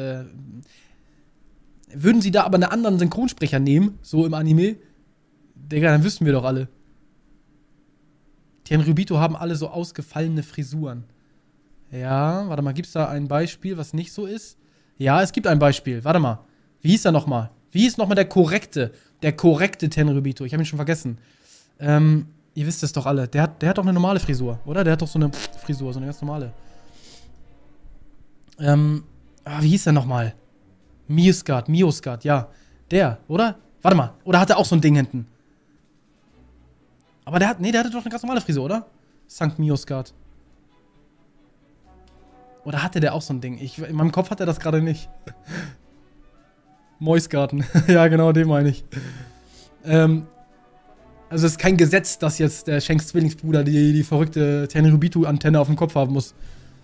Würden sie da aber einen anderen Synchronsprecher nehmen, so im Anime, Digga, dann wüssten wir doch alle. Tenryubito haben alle so ausgefallene Frisuren. Ja, warte mal, gibt's da ein Beispiel, was nicht so ist? Ja, es gibt ein Beispiel. Warte mal. Wie hieß er nochmal? Wie hieß nochmal der korrekte Tenryubito? Ich habe ihn schon vergessen. Ihr wisst es doch alle. Der hat doch eine normale Frisur, oder? Der hat doch so eine Frisur, so eine ganz normale. Wie hieß der nochmal? Miosgard, ja. Der, oder? Warte mal. Oder hat er auch so ein Ding hinten? Aber der hatte doch eine ganz normale Frisur, oder? Sankt Miosgard. Oder hatte der auch so ein Ding? In meinem Kopf hat er das gerade nicht. Moisgarten. Ja, genau, den meine ich. Also es ist kein Gesetz, dass jetzt der Shanks Zwillingsbruder die verrückte Tenryubito-Antenne auf dem Kopf haben muss.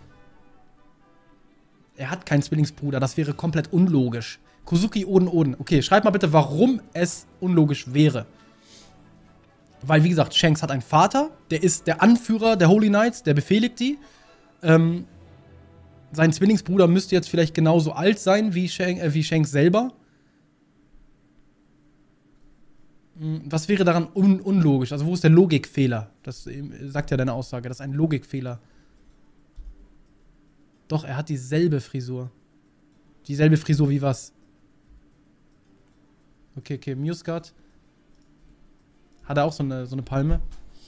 Er hat keinen Zwillingsbruder, das wäre komplett unlogisch. Kozuki Oden. Okay, schreibt mal bitte, warum es unlogisch wäre. Weil, wie gesagt, Shanks hat einen Vater, der ist der Anführer der Holy Knights, der befehligt die. Sein Zwillingsbruder müsste jetzt vielleicht genauso alt sein wie Shanks selber. Was wäre daran unlogisch? Also wo ist der Logikfehler? Das sagt ja deine Aussage, das ist ein Logikfehler. Doch, er hat dieselbe Frisur. Dieselbe Frisur wie was? Okay, Miosgard. Hat er auch so eine Palme?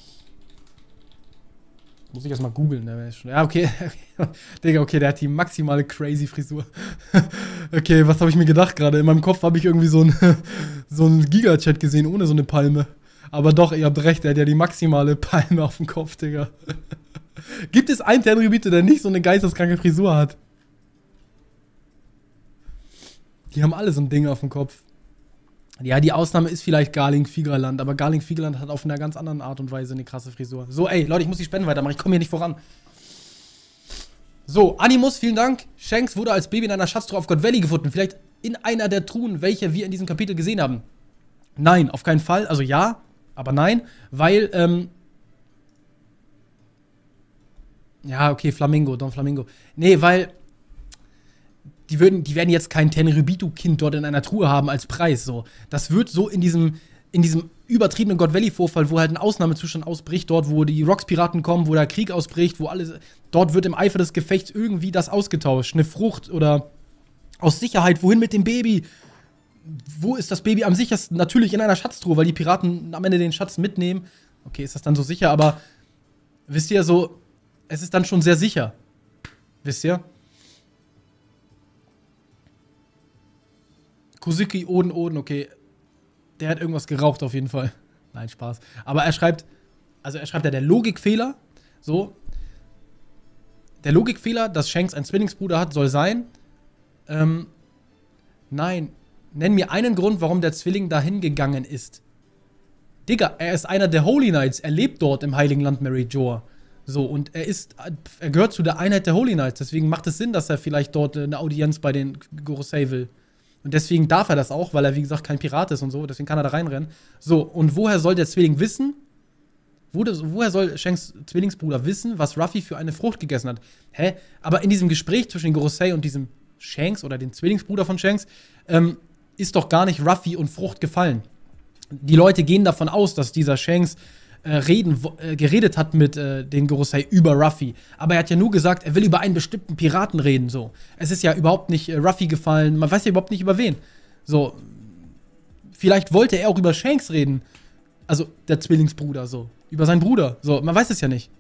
Muss ich erstmal googeln, ne? Ja, okay. Digga, okay, der hat die maximale crazy Frisur. Okay, was habe ich mir gedacht gerade? In meinem Kopf habe ich irgendwie so einen Giga-Chat gesehen, ohne so eine Palme. Aber doch, ihr habt recht, der hat ja die maximale Palme auf dem Kopf, Digga. Gibt es einen Tenryubito, der nicht so eine geisteskranke Frisur hat? Die haben alle so ein Ding auf dem Kopf. Ja, die Ausnahme ist vielleicht Garling Figerland, aber Garling Figerland hat auf einer ganz anderen Art und Weise eine krasse Frisur. So, ey, Leute, ich muss die Spenden weitermachen, ich komme hier nicht voran. So, Animus, vielen Dank. Shanks wurde als Baby in einer Schatztruhe auf God Valley gefunden. Vielleicht in einer der Truhen, welche wir in diesem Kapitel gesehen haben. Nein, auf keinen Fall. Also ja, aber nein, weil, ja, okay, Don Flamingo. Nee, weil die werden jetzt kein Tenryubito-Kind dort in einer Truhe haben als Preis. So. Das wird so in diesem übertriebenen God Valley-Vorfall, wo halt ein Ausnahmezustand ausbricht, dort, wo die Rocks-Piraten kommen, wo der Krieg ausbricht, wo alles. Dort wird im Eifer des Gefechts irgendwie das ausgetauscht. Eine Frucht oder aus Sicherheit, wohin mit dem Baby? Wo ist das Baby am sichersten? Natürlich in einer Schatztruhe, weil die Piraten am Ende den Schatz mitnehmen. Okay, ist das dann so sicher, aber wisst ihr, so, es ist dann schon sehr sicher. Wisst ihr? Kozuki, Oden, okay. Der hat irgendwas geraucht auf jeden Fall. Nein, Spaß. Aber er schreibt ja der Logikfehler, so. Der Logikfehler, dass Shanks einen Zwillingsbruder hat, soll sein, nein, nenn mir einen Grund, warum der Zwilling dahin gegangen ist. Digga, er ist einer der Holy Knights, er lebt dort im Heiligen Land Merijoa. So, und er gehört zu der Einheit der Holy Knights, deswegen macht es Sinn, dass er vielleicht dort eine Audienz bei den Gorosei will. Und deswegen darf er das auch, weil er, wie gesagt, kein Pirat ist und so, deswegen kann er da reinrennen. So, und woher soll der Zwilling wissen? Woher soll Shanks Zwillingsbruder wissen, was Ruffy für eine Frucht gegessen hat? Hä? Aber in diesem Gespräch zwischen den Gorosei und diesem Shanks oder dem Zwillingsbruder von Shanks, ist doch gar nicht Ruffy und Frucht gefallen. Die Leute gehen davon aus, dass dieser Shanks geredet hat mit den Gorosei über Ruffy. Aber er hat ja nur gesagt, er will über einen bestimmten Piraten reden, so. Es ist ja überhaupt nicht Ruffy gefallen, man weiß ja überhaupt nicht über wen. So, vielleicht wollte er auch über Shanks reden. Also, der Zwillingsbruder, so. Über seinen Bruder, so, man weiß es ja nicht.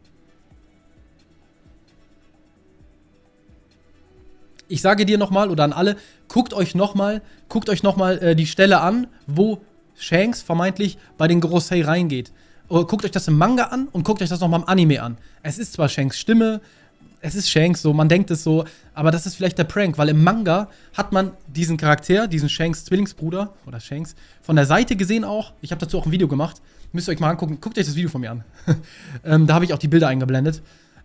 Ich sage dir nochmal, oder an alle, guckt euch nochmal die Stelle an, wo Shanks vermeintlich bei den Gorosei reingeht. Guckt euch das im Manga an und guckt euch das nochmal im Anime an. Es ist zwar Shanks Stimme, es ist Shanks so, man denkt es so, aber das ist vielleicht der Prank, weil im Manga hat man diesen Charakter, diesen Shanks Zwillingsbruder, oder Shanks, von der Seite gesehen auch. Ich habe dazu auch ein Video gemacht, müsst ihr euch mal angucken. Guckt euch das Video von mir an. Da habe ich auch die Bilder eingeblendet.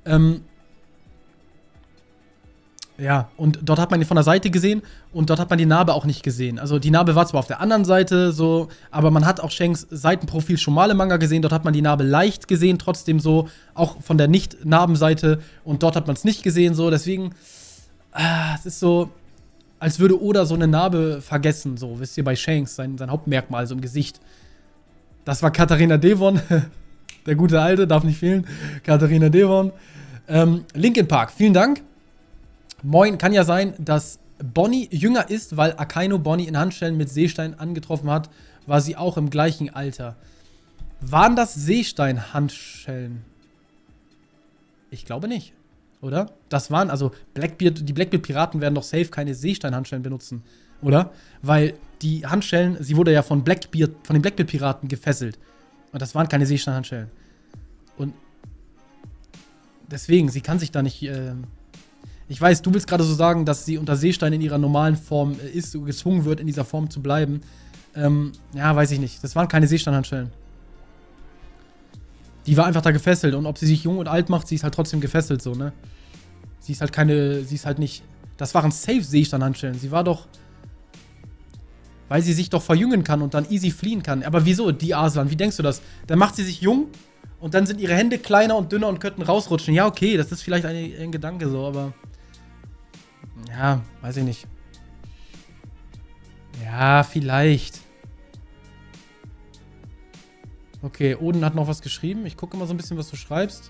Ja, und dort hat man ihn von der Seite gesehen und dort hat man die Narbe auch nicht gesehen. Also die Narbe war zwar auf der anderen Seite so, aber man hat auch Shanks Seitenprofil schon mal im Manga gesehen. Dort hat man die Narbe leicht gesehen, trotzdem so, auch von der Nicht-Narbenseite. Und dort hat man es nicht gesehen so, deswegen, es ist so, als würde Oda so eine Narbe vergessen, so, wisst ihr, bei Shanks, sein Hauptmerkmal, so im Gesicht. Das war Katharina Devon, der gute Alte, darf nicht fehlen, Katharina Devon. Linkin Park, vielen Dank. Moin, kann ja sein, dass Bonnie jünger ist, weil Akainu Bonnie in Handschellen mit Seestein angetroffen hat, war sie auch im gleichen Alter. Waren das Seestein-Handschellen? Ich glaube nicht, oder? Das waren, also die Blackbeard-Piraten werden doch safe keine Seestein-Handschellen benutzen, oder? Weil die Handschellen, sie wurde ja von den Blackbeard-Piraten gefesselt. Und das waren keine Seestein-Handschellen. Und deswegen, sie kann sich da nicht, ich weiß, du willst gerade so sagen, dass sie unter Seestein in ihrer normalen Form ist, so gezwungen wird, in dieser Form zu bleiben. Ja, weiß ich nicht. Das waren keine Seestein-Handschellen. Die war einfach da gefesselt. Und ob sie sich jung und alt macht, sie ist halt trotzdem gefesselt, so, ne? Sie ist halt nicht. Das waren safe Seestein-Handschellen. Sie war doch. Weil sie sich doch verjüngen kann und dann easy fliehen kann. Aber wieso, die Aslan? Wie denkst du das? Dann macht sie sich jung und dann sind ihre Hände kleiner und dünner und könnten rausrutschen. Ja, okay, das ist vielleicht ein Gedanke so, aber. Ja, weiß ich nicht. Ja, vielleicht. Okay, Oden hat noch was geschrieben. Ich gucke mal so ein bisschen, was du schreibst.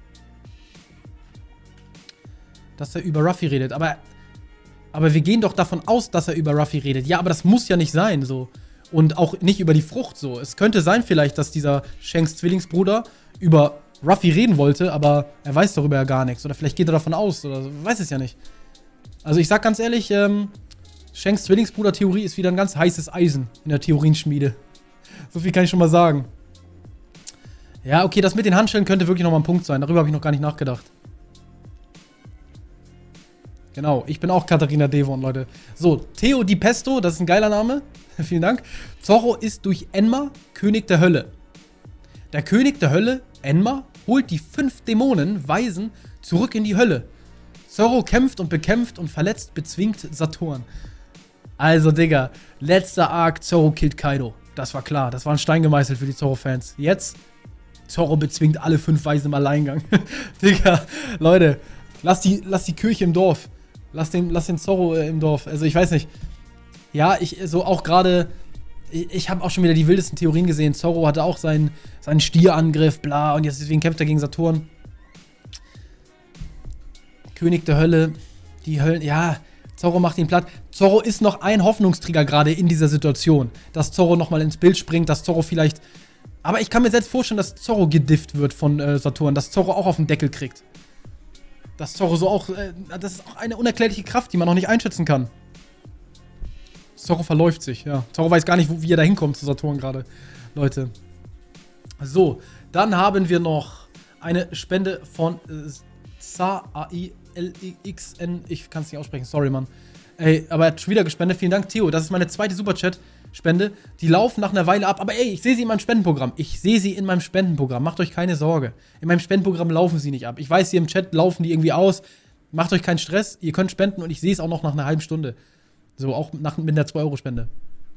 Dass er über Ruffy redet. Aber wir gehen doch davon aus, dass er über Ruffy redet. Ja, aber das muss ja nicht sein, so. Und auch nicht über die Frucht, so. Es könnte sein vielleicht, dass dieser Shanks Zwillingsbruder über Ruffy reden wollte, aber er weiß darüber ja gar nichts. Oder vielleicht geht er davon aus, oder so. Weiß es ja nicht. Also ich sag ganz ehrlich, Shanks Zwillingsbruder-Theorie ist wieder ein ganz heißes Eisen in der Theorienschmiede. So viel kann ich schon mal sagen. Ja, okay, das mit den Handschellen könnte wirklich nochmal ein Punkt sein. Darüber habe ich noch gar nicht nachgedacht. Genau, ich bin auch Katharina Devon, Leute. So, Theo Di Pesto, das ist ein geiler Name. Vielen Dank. Zorro ist durch Enma König der Hölle. Der König der Hölle, Enma, holt die 5 Dämonen, Weisen, zurück in die Hölle. Zorro kämpft und bekämpft und verletzt, bezwingt Saturn. Also, Digga, letzter Arc, Zorro killt Kaido. Das war klar, das war ein Stein gemeißelt für die Zorro-Fans. Jetzt, Zorro bezwingt alle 5 Weisen im Alleingang. Digga, Leute, lass die Kirche im Dorf. Lass den Zorro im Dorf. Also, ich weiß nicht. Ja, so auch gerade Ich habe auch schon wieder die wildesten Theorien gesehen. Zorro hatte auch seinen Stierangriff, bla, und jetzt deswegen kämpft er gegen Saturn. König der Hölle, die Höllen, ja, Zorro macht ihn platt. Zorro ist noch ein Hoffnungsträger gerade in dieser Situation, dass Zorro nochmal ins Bild springt, dass Zorro vielleicht... Aber ich kann mir selbst vorstellen, dass Zorro gedifft wird von Saturn, dass Zorro auch auf den Deckel kriegt. Dass Zorro so auch... das ist auch eine unerklärliche Kraft, die man noch nicht einschätzen kann. Zorro verläuft sich, ja. Zorro weiß gar nicht, wie er da hinkommt zu Saturn gerade, Leute. So, dann haben wir noch eine Spende von Zailxn. Ich kann es nicht aussprechen, sorry, Mann. Ey, aber er hat schon wieder gespendet. Vielen Dank, Theo. Das ist meine zweite Superchat-Spende. Die laufen nach einer Weile ab. Aber ey, ich sehe sie in meinem Spendenprogramm. Ich sehe sie in meinem Spendenprogramm. Macht euch keine Sorge. In meinem Spendenprogramm laufen sie nicht ab. Ich weiß, hier im Chat laufen die irgendwie aus. Macht euch keinen Stress. Ihr könnt spenden und ich sehe es auch noch nach einer halben Stunde. So, auch mit der 2-Euro-Spende.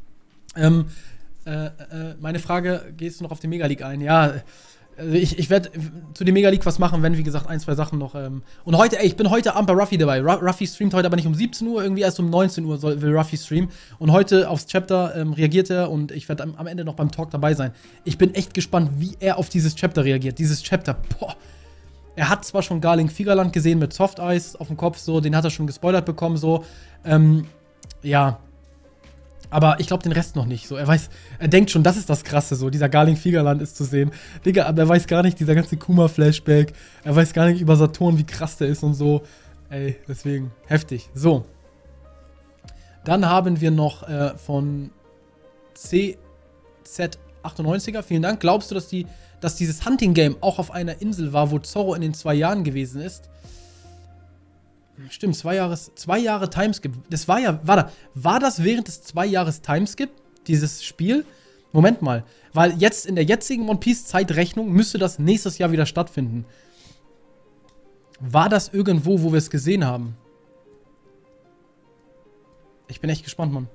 Meine Frage, gehst du noch auf die Mega League ein? Ja, ich werde zu dem Mega League was machen, wenn, wie gesagt, ein, zwei Sachen noch. Und heute, ey, ich bin heute Abend bei Ruffy dabei. Ruffy streamt heute aber nicht um 17 Uhr, irgendwie erst um 19 Uhr will Ruffy streamen. Und heute aufs Chapter reagiert er und ich werde am Ende noch beim Talk dabei sein. Ich bin echt gespannt, wie er auf dieses Chapter reagiert. Dieses Chapter, boah. Er hat zwar schon Garling Figerland gesehen mit Soft Eyes auf dem Kopf, so, den hat er schon gespoilert bekommen, so. Ja. Aber ich glaube den Rest noch nicht. So, er denkt schon, das ist das Krasse, so, dieser Garling Figerland ist zu sehen. Digga, aber er weiß gar nicht, dieser ganze Kuma-Flashback, er weiß gar nicht über Saturn, wie krass der ist und so. Ey, deswegen, heftig. So. Dann haben wir noch von CZ98er, vielen Dank. Glaubst du, dass dieses Hunting-Game auch auf einer Insel war, wo Zorro in den 2 Jahren gewesen ist? Stimmt, 2 Jahre Timeskip. Das war ja, war das während des 2 Jahres Timeskip, dieses Spiel? Moment mal, weil jetzt in der jetzigen One Piece Zeitrechnung müsste das nächstes Jahr wieder stattfinden. War das irgendwo, wo wir es gesehen haben? Ich bin echt gespannt, Mann.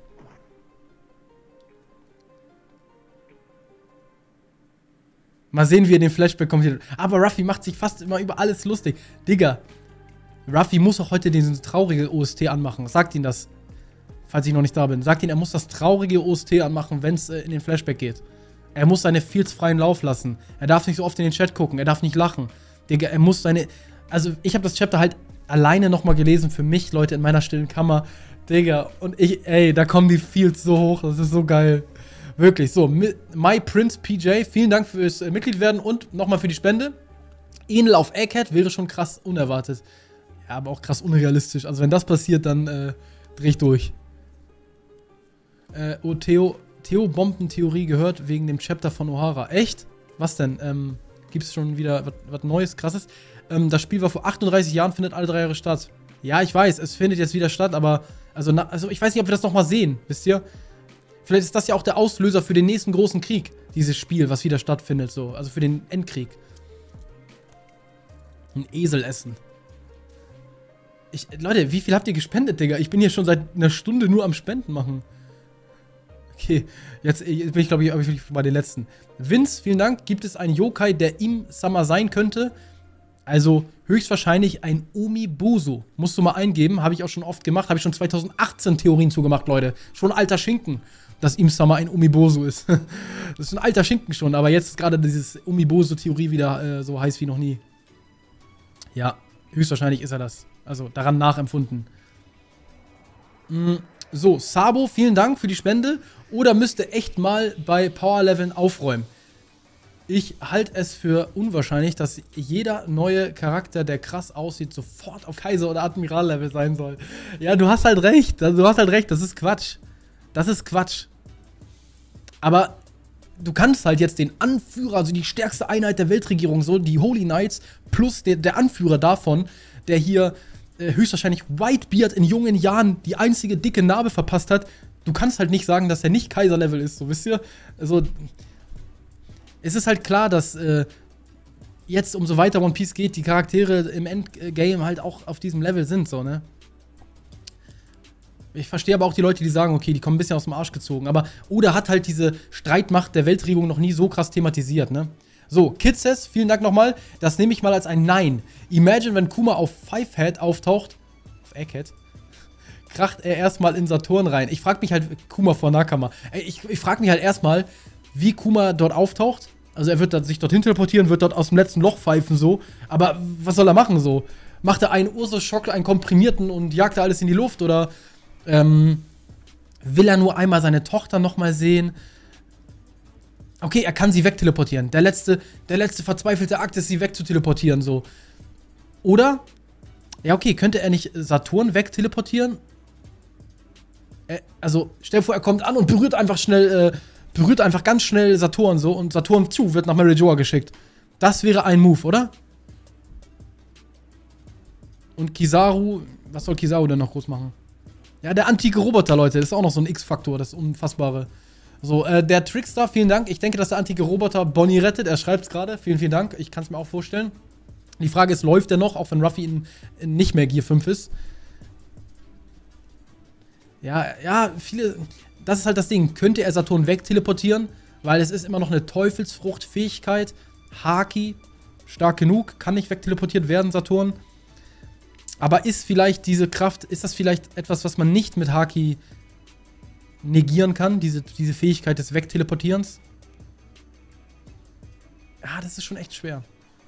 Mal sehen, wie er den Flashback kommt. Aber Ruffy macht sich fast immer über alles lustig. Digga. Ruffy muss auch heute diesen traurige OST anmachen. Sagt ihm das, falls ich noch nicht da bin. Sagt ihm, er muss das traurige OST anmachen, wenn es in den Flashback geht. Er muss seine Feels freien Lauf lassen. Er darf nicht so oft in den Chat gucken. Er darf nicht lachen. Digga, er muss seine... Also, ich habe das Chapter halt alleine nochmal gelesen für mich, Leute, in meiner stillen Kammer. Digga, und ey, da kommen die Feels so hoch. Das ist so geil. Wirklich, so. My Prince PJ, vielen Dank fürs Mitglied werden und nochmal für die Spende. Enel auf Egghead wäre schon krass unerwartet. Ja, aber auch krass unrealistisch. Also wenn das passiert, dann dreh ich durch. Oh, Theo-Bomben-Theorie gehört wegen dem Chapter von Ohara. Echt? Was denn? Gibt's schon wieder was Neues, Krasses? Das Spiel war vor 38 Jahren, findet alle 3 Jahre statt. Ja, ich weiß, es findet jetzt wieder statt, aber... Also ich weiß nicht, ob wir das nochmal sehen, wisst ihr? Vielleicht ist das ja auch der Auslöser für den nächsten großen Krieg. Dieses Spiel, was wieder stattfindet, so. Also für den Endkrieg. Ein Esel essen. Leute, wie viel habt ihr gespendet, Digga? Ich bin hier schon seit einer Stunde nur am Spenden machen. Okay, jetzt bin ich, glaube ich, bei den letzten. Vince, vielen Dank. Gibt es einen Yokai, der im Summer sein könnte? Also höchstwahrscheinlich ein Umibozu. Musst du mal eingeben. Habe ich auch schon oft gemacht. Habe ich schon 2018 Theorien zugemacht, Leute. Schon alter Schinken, dass im Summer ein Umibozu ist. Das ist ein alter Schinken schon. Aber jetzt ist gerade dieses Umibozu-Theorie wieder so heiß wie noch nie. Ja, höchstwahrscheinlich ist er das. Also daran nachempfunden. So, Sabo, vielen Dank für die Spende. Oder müsste echt mal bei Powerleveln aufräumen. Ich halte es für unwahrscheinlich, dass jeder neue Charakter, der krass aussieht, sofort auf Kaiser- oder Admiral-Level sein soll. Ja, du hast halt recht. Du hast halt recht. Das ist Quatsch. Das ist Quatsch. Aber du kannst halt jetzt den Anführer, also die stärkste Einheit der Weltregierung, so die Holy Knights, plus der Anführer davon, der hier höchstwahrscheinlich Whitebeard in jungen Jahren die einzige dicke Narbe verpasst hat. Du kannst halt nicht sagen, dass er nicht Kaiser-Level ist, so, wisst ihr? Also, es ist halt klar, dass jetzt, umso weiter One Piece geht, die Charaktere im Endgame halt auch auf diesem Level sind, so, ne? Ich verstehe aber auch die Leute, die sagen, okay, die kommen ein bisschen aus dem Arsch gezogen, aber Oda hat halt diese Streitmacht der Weltregierung noch nie so krass thematisiert, ne? So, Kidzes, vielen Dank nochmal. Das nehme ich mal als ein Nein. Imagine, wenn Kuma auf Fivehead auftaucht. Auf Egghead. kracht er erstmal in Saturn rein. Ich frage mich halt, Kuma vor Nakama. Ich frage mich halt erstmal, wie Kuma dort auftaucht. Also er wird sich dorthin teleportieren, wird dort aus dem letzten Loch pfeifen so. Aber was soll er machen so? Macht er einen Ursus-Schock, einen komprimierten und jagt er alles in die Luft? Oder will er nur einmal seine Tochter nochmal sehen? Okay, er kann sie wegteleportieren. Der letzte verzweifelte Akt ist, sie wegzuteleportieren so. Oder, ja okay, könnte er nicht Saturn wegteleportieren? Also, stell dir vor, er kommt an und berührt einfach ganz schnell Saturn so und Saturn wird nach Marijoa geschickt. Das wäre ein Move, oder? Und Kizaru, was soll Kizaru denn noch groß machen? Ja, der antike Roboter, Leute, das ist auch noch so ein X-Faktor, das Unfassbare. So, der Trickster, vielen Dank. Ich denke, dass der antike Roboter Bonnie rettet. Er schreibt es gerade. Vielen, vielen Dank. Ich kann es mir auch vorstellen. Die Frage ist, läuft der noch, auch wenn Ruffy nicht mehr Gear 5 ist? Ja, viele... Das ist halt das Ding. Könnte er Saturn wegteleportieren? Weil es ist immer noch eine Teufelsfrucht-Fähigkeit. Haki, stark genug, kann nicht wegteleportiert werden, Saturn. Aber ist vielleicht diese Kraft, ist das vielleicht etwas, was man nicht mit Haki negieren kann? Diese Fähigkeit des Wegteleportierens? Ja, das ist schon echt schwer.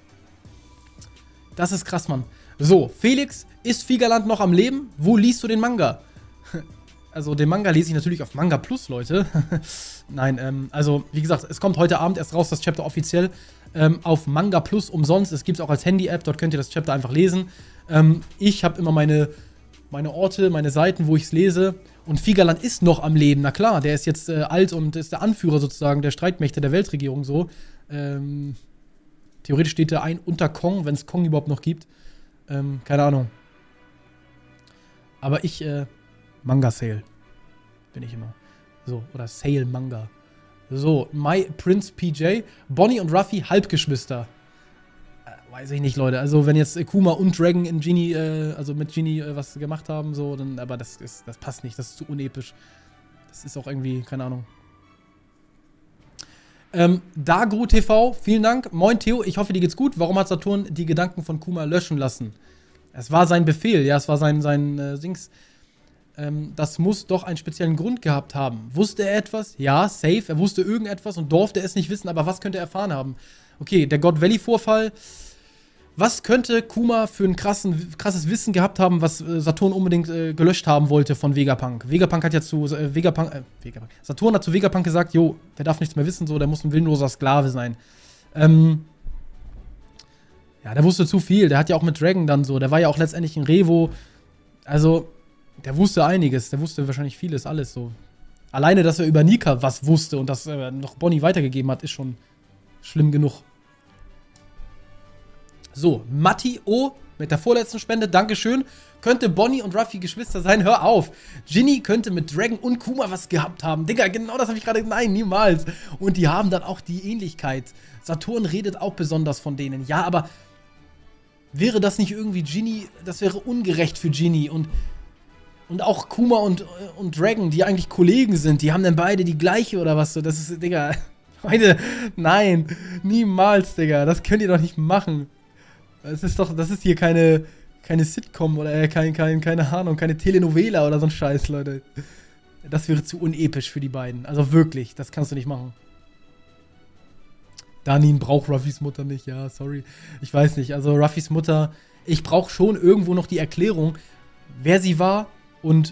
Das ist krass, Mann. So, Felix, ist Figaland noch am Leben? Wo liest du den Manga? Also, den Manga lese ich natürlich auf Manga Plus, Leute. Nein, also, wie gesagt, es kommt heute Abend erst raus, das Chapter offiziell. Auf Manga Plus umsonst. Es gibt es auch als Handy-App, dort könnt ihr das Chapter einfach lesen. Ich habe immer meine Orte, meine Seiten, wo ich es lese. Und Figaland ist noch am Leben. Na klar, der ist jetzt alt und ist der Anführer sozusagen der Streitmächte der Weltregierung so. Theoretisch steht er unter Kong, wenn es Kong überhaupt noch gibt. Keine Ahnung. Aber ich, Manga-Sale bin ich immer. So, oder Sale-Manga. So, My Prince PJ. Bonnie und Ruffy, Halbgeschwister. Weiß ich nicht, Leute. Also, wenn jetzt Kuma und Dragon in Genie, also mit Genie was gemacht haben, so, dann, aber das passt nicht. Das ist zu unepisch. Das ist auch irgendwie, keine Ahnung. Dago TV, vielen Dank. Moin Theo, ich hoffe, dir geht's gut. Warum hat Saturn die Gedanken von Kuma löschen lassen? Es war sein Befehl, ja, es war sein Dings. Das muss doch einen speziellen Grund gehabt haben. Wusste er etwas? Ja, safe. Er wusste irgendetwas und durfte es nicht wissen, aber was könnte er erfahren haben? Okay, der God Valley-Vorfall. Was könnte Kuma für ein krasses Wissen gehabt haben, was Saturn unbedingt gelöscht haben wollte von Vegapunk? Vegapunk hat ja zu Saturn hat zu Vegapunk gesagt, jo, der darf nichts mehr wissen, so, der muss ein willenloser Sklave sein. Ja, der wusste zu viel. Der hat ja auch mit Dragon dann so, der war ja auch letztendlich ein Revo. Also, der wusste einiges, der wusste wahrscheinlich vieles, alles so. Alleine, dass er über Nika was wusste und das noch Bonnie weitergegeben hat, ist schon schlimm genug. So, Matti O mit der vorletzten Spende, Dankeschön. Könnte Bonnie und Ruffy Geschwister sein? Hör auf. Ginny könnte mit Dragon und Kuma was gehabt haben. Digga, genau das habe ich gerade... Nein, niemals. Und die haben dann auch die Ähnlichkeit. Saturn redet auch besonders von denen. Ja, aber wäre das nicht irgendwie Ginny... Das wäre ungerecht für Ginny. Und auch Kuma und Dragon, die eigentlich Kollegen sind, die haben dann beide die gleiche oder was so. Das ist, Digga... Leute, nein. Niemals, Digga. Das könnt ihr doch nicht machen. Das ist hier keine Sitcom oder keine Ahnung, keine Telenovela oder so ein Scheiß, Leute. Das wäre zu unepisch für die beiden. Also wirklich, das kannst du nicht machen. Danin braucht Ruffys Mutter nicht, ja, sorry. Ich weiß nicht, also Ruffys Mutter, ich brauche schon irgendwo noch die Erklärung, wer sie war und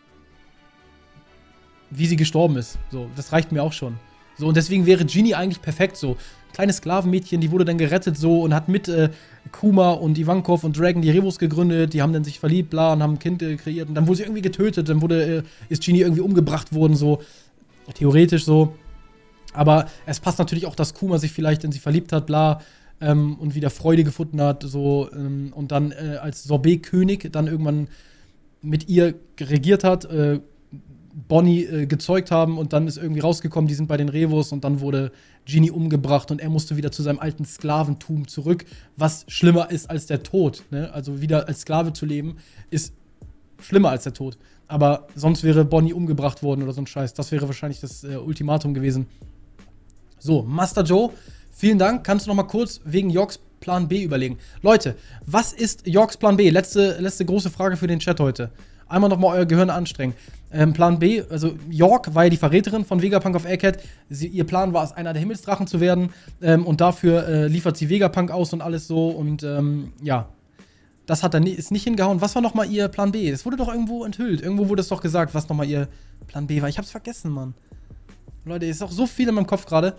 wie sie gestorben ist. So, das reicht mir auch schon. So, und deswegen wäre Ginny eigentlich perfekt so. Kleines Sklavenmädchen, die wurde dann gerettet so und hat mit Kuma und Ivankov und Dragon die Revos gegründet, die haben dann sich verliebt, bla, und haben ein Kind kreiert und dann wurde sie irgendwie getötet, dann ist Ginny irgendwie umgebracht worden, so, theoretisch so. Aber es passt natürlich auch, dass Kuma sich vielleicht in sie verliebt hat, bla, und wieder Freude gefunden hat, so, und dann als Sorbet-König dann irgendwann mit ihr regiert hat, Bonnie gezeugt haben und dann ist irgendwie rausgekommen, die sind bei den Revos und dann wurde Ginny umgebracht und er musste wieder zu seinem alten Sklaventum zurück, was schlimmer ist als der Tod, ne? Also wieder als Sklave zu leben, ist schlimmer als der Tod. Aber sonst wäre Bonnie umgebracht worden oder so ein Scheiß. Das wäre wahrscheinlich das Ultimatum gewesen. So, Master Joe, vielen Dank. Kannst du noch mal kurz wegen Yorks Plan B überlegen? Leute, was ist Yorks Plan B? Letzte große Frage für den Chat heute. Einmal nochmal euer Gehirn anstrengen. Plan B, also York war ja die Verräterin von Vegapunk auf Egghead. Ihr Plan war es, einer der Himmelsdrachen zu werden. Und dafür liefert sie Vegapunk aus und alles so. Und ja, das hat dann ist nicht hingehauen. Was war nochmal ihr Plan B? Es wurde doch irgendwo enthüllt. Irgendwo wurde es doch gesagt, was nochmal ihr Plan B war. Ich hab's vergessen, Mann. Leute, ist auch so viel in meinem Kopf gerade.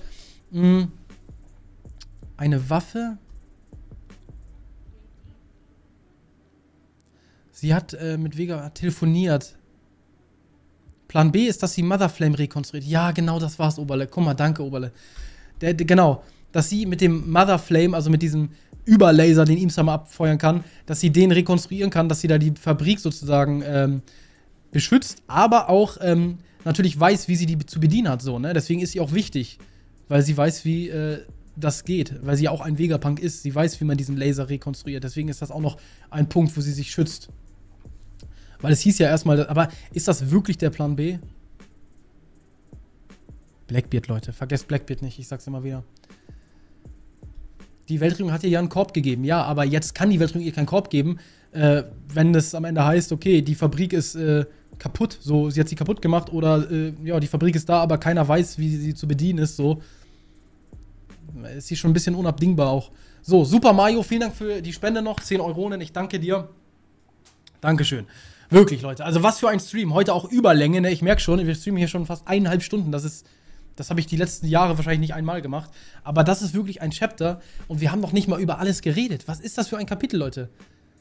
Eine Waffe. Sie hat mit Vega telefoniert. Plan B ist, dass sie Mother Flame rekonstruiert. Ja, genau, das war's, Oberle. Guck mal, danke, Oberle. Genau, dass sie mit dem Mother Flame, also mit diesem Überlaser, den Imsam abfeuern kann, dass sie den rekonstruieren kann, dass sie da die Fabrik sozusagen beschützt, aber auch natürlich weiß, wie sie die zu bedienen hat. So, ne? Deswegen ist sie auch wichtig, weil sie weiß, wie das geht, weil sie auch ein Vegapunk ist. Sie weiß, wie man diesen Laser rekonstruiert. Deswegen ist das auch noch ein Punkt, wo sie sich schützt. Weil es hieß ja erstmal, aber ist das wirklich der Plan B? Blackbeard, Leute. Vergesst Blackbeard nicht, ich sag's immer wieder. Die Weltregierung hat ihr ja einen Korb gegeben. Ja, aber jetzt kann die Weltregierung ihr keinen Korb geben, wenn es am Ende heißt, okay, die Fabrik ist kaputt. So, sie hat sie kaputt gemacht oder ja, die Fabrik ist da, aber keiner weiß, wie sie zu bedienen ist. So. Ist sie schon ein bisschen unabdingbar auch. So, Super Mario, vielen Dank für die Spende noch. 10 Euronen, ich danke dir. Dankeschön. Wirklich, Leute. Also was für ein Stream. Heute auch Überlänge, ne? Ich merke schon, wir streamen hier schon fast 1,5 Stunden. Das habe ich die letzten Jahre wahrscheinlich nicht einmal gemacht. Aber das ist wirklich ein Chapter. Und wir haben noch nicht mal über alles geredet. Was ist das für ein Kapitel, Leute?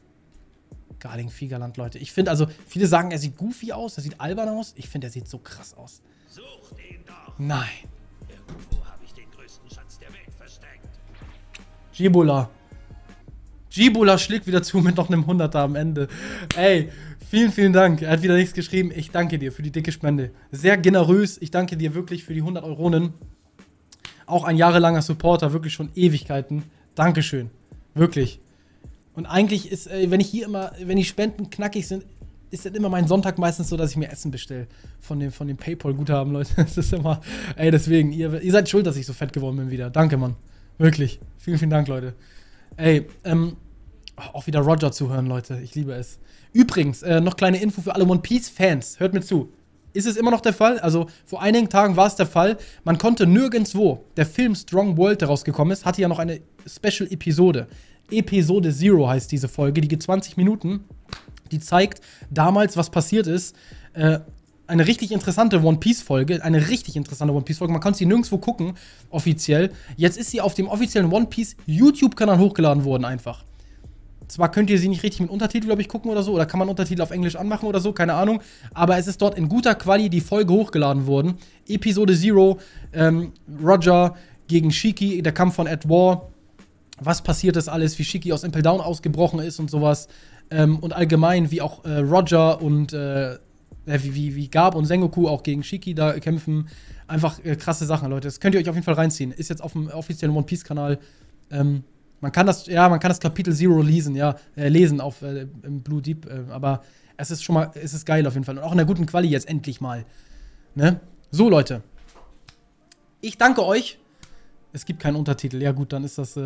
Garling Figerland, Leute. Ich finde, also, viele sagen, er sieht goofy aus, er sieht albern aus. Ich finde, er sieht so krass aus. Sucht ihn doch. Nein. Irgendwo habe ich den größten Schatz der Welt versteckt. Gibola. Gibola schlägt wieder zu mit noch einem 100er am Ende. Ey, vielen, vielen Dank. Er hat wieder nichts geschrieben. Ich danke dir für die dicke Spende. Sehr generös. Ich danke dir wirklich für die 100 Euronen. Auch ein jahrelanger Supporter, wirklich schon Ewigkeiten. Dankeschön. Wirklich. Und eigentlich ist, wenn die Spenden knackig sind, ist das immer mein Sonntag meistens so, dass ich mir Essen bestelle. Von dem PayPal-Guthaben, Leute. Das ist immer, ey, deswegen, ihr seid schuld, dass ich so fett geworden bin wieder. Danke, Mann. Wirklich. Vielen, vielen Dank, Leute. Ey, auch wieder Roger zuhören, Leute. Ich liebe es. Übrigens, noch kleine Info für alle One Piece-Fans. Hört mir zu. Ist es immer noch der Fall? Also, vor einigen Tagen war es der Fall. Man konnte nirgendwo, der Film Strong World, der rausgekommen ist, hatte ja noch eine Special-Episode. Episode 0 heißt diese Folge. Die geht 20 Minuten. Die zeigt damals, was passiert ist. Eine richtig interessante One-Piece-Folge. Eine richtig interessante One-Piece-Folge. Man konnte sie nirgendwo gucken, offiziell. Jetzt ist sie auf dem offiziellen One-Piece-YouTube-Kanal hochgeladen worden, einfach. Zwar könnt ihr sie nicht richtig mit Untertitel, glaube ich, gucken oder so. Oder kann man Untertitel auf Englisch anmachen oder so, keine Ahnung. Aber es ist dort in guter Quali die Folge hochgeladen worden. Episode 0, Roger gegen Shiki, der Kampf von Ed War. Was passiert ist alles, wie Shiki aus Impel Down ausgebrochen ist und sowas. Und allgemein, wie auch Roger und wie Garp und Sengoku auch gegen Shiki da kämpfen. Einfach krasse Sachen, Leute. Das könnt ihr euch auf jeden Fall reinziehen. Ist jetzt auf dem offiziellen One Piece-Kanal. Man kann das Kapitel 0 lesen auf im Blue Deep. Aber es ist geil auf jeden Fall. Und auch in der guten Quali jetzt endlich mal. Ne? So, Leute. Ich danke euch. Es gibt keinen Untertitel. Ja gut, dann ist das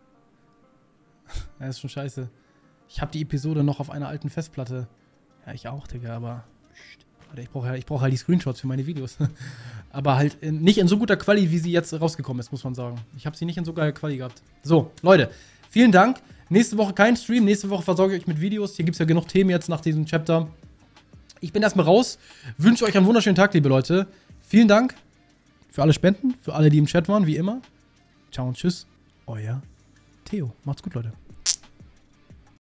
ja, ist schon scheiße. Ich habe die Episode noch auf einer alten Festplatte. Ja, ich auch, Digga, aber ich brauche halt die Screenshots für meine Videos. Aber halt nicht in so guter Quali, wie sie jetzt rausgekommen ist, muss man sagen. Ich habe sie nicht in so geiler Quali gehabt. So, Leute, vielen Dank. Nächste Woche kein Stream. Nächste Woche versorge ich euch mit Videos. Hier gibt es ja genug Themen jetzt nach diesem Chapter. Ich bin erstmal raus. Wünsche euch einen wunderschönen Tag, liebe Leute. Vielen Dank für alle Spenden, für alle, die im Chat waren, wie immer. Ciao und tschüss. Euer Theo. Macht's gut, Leute.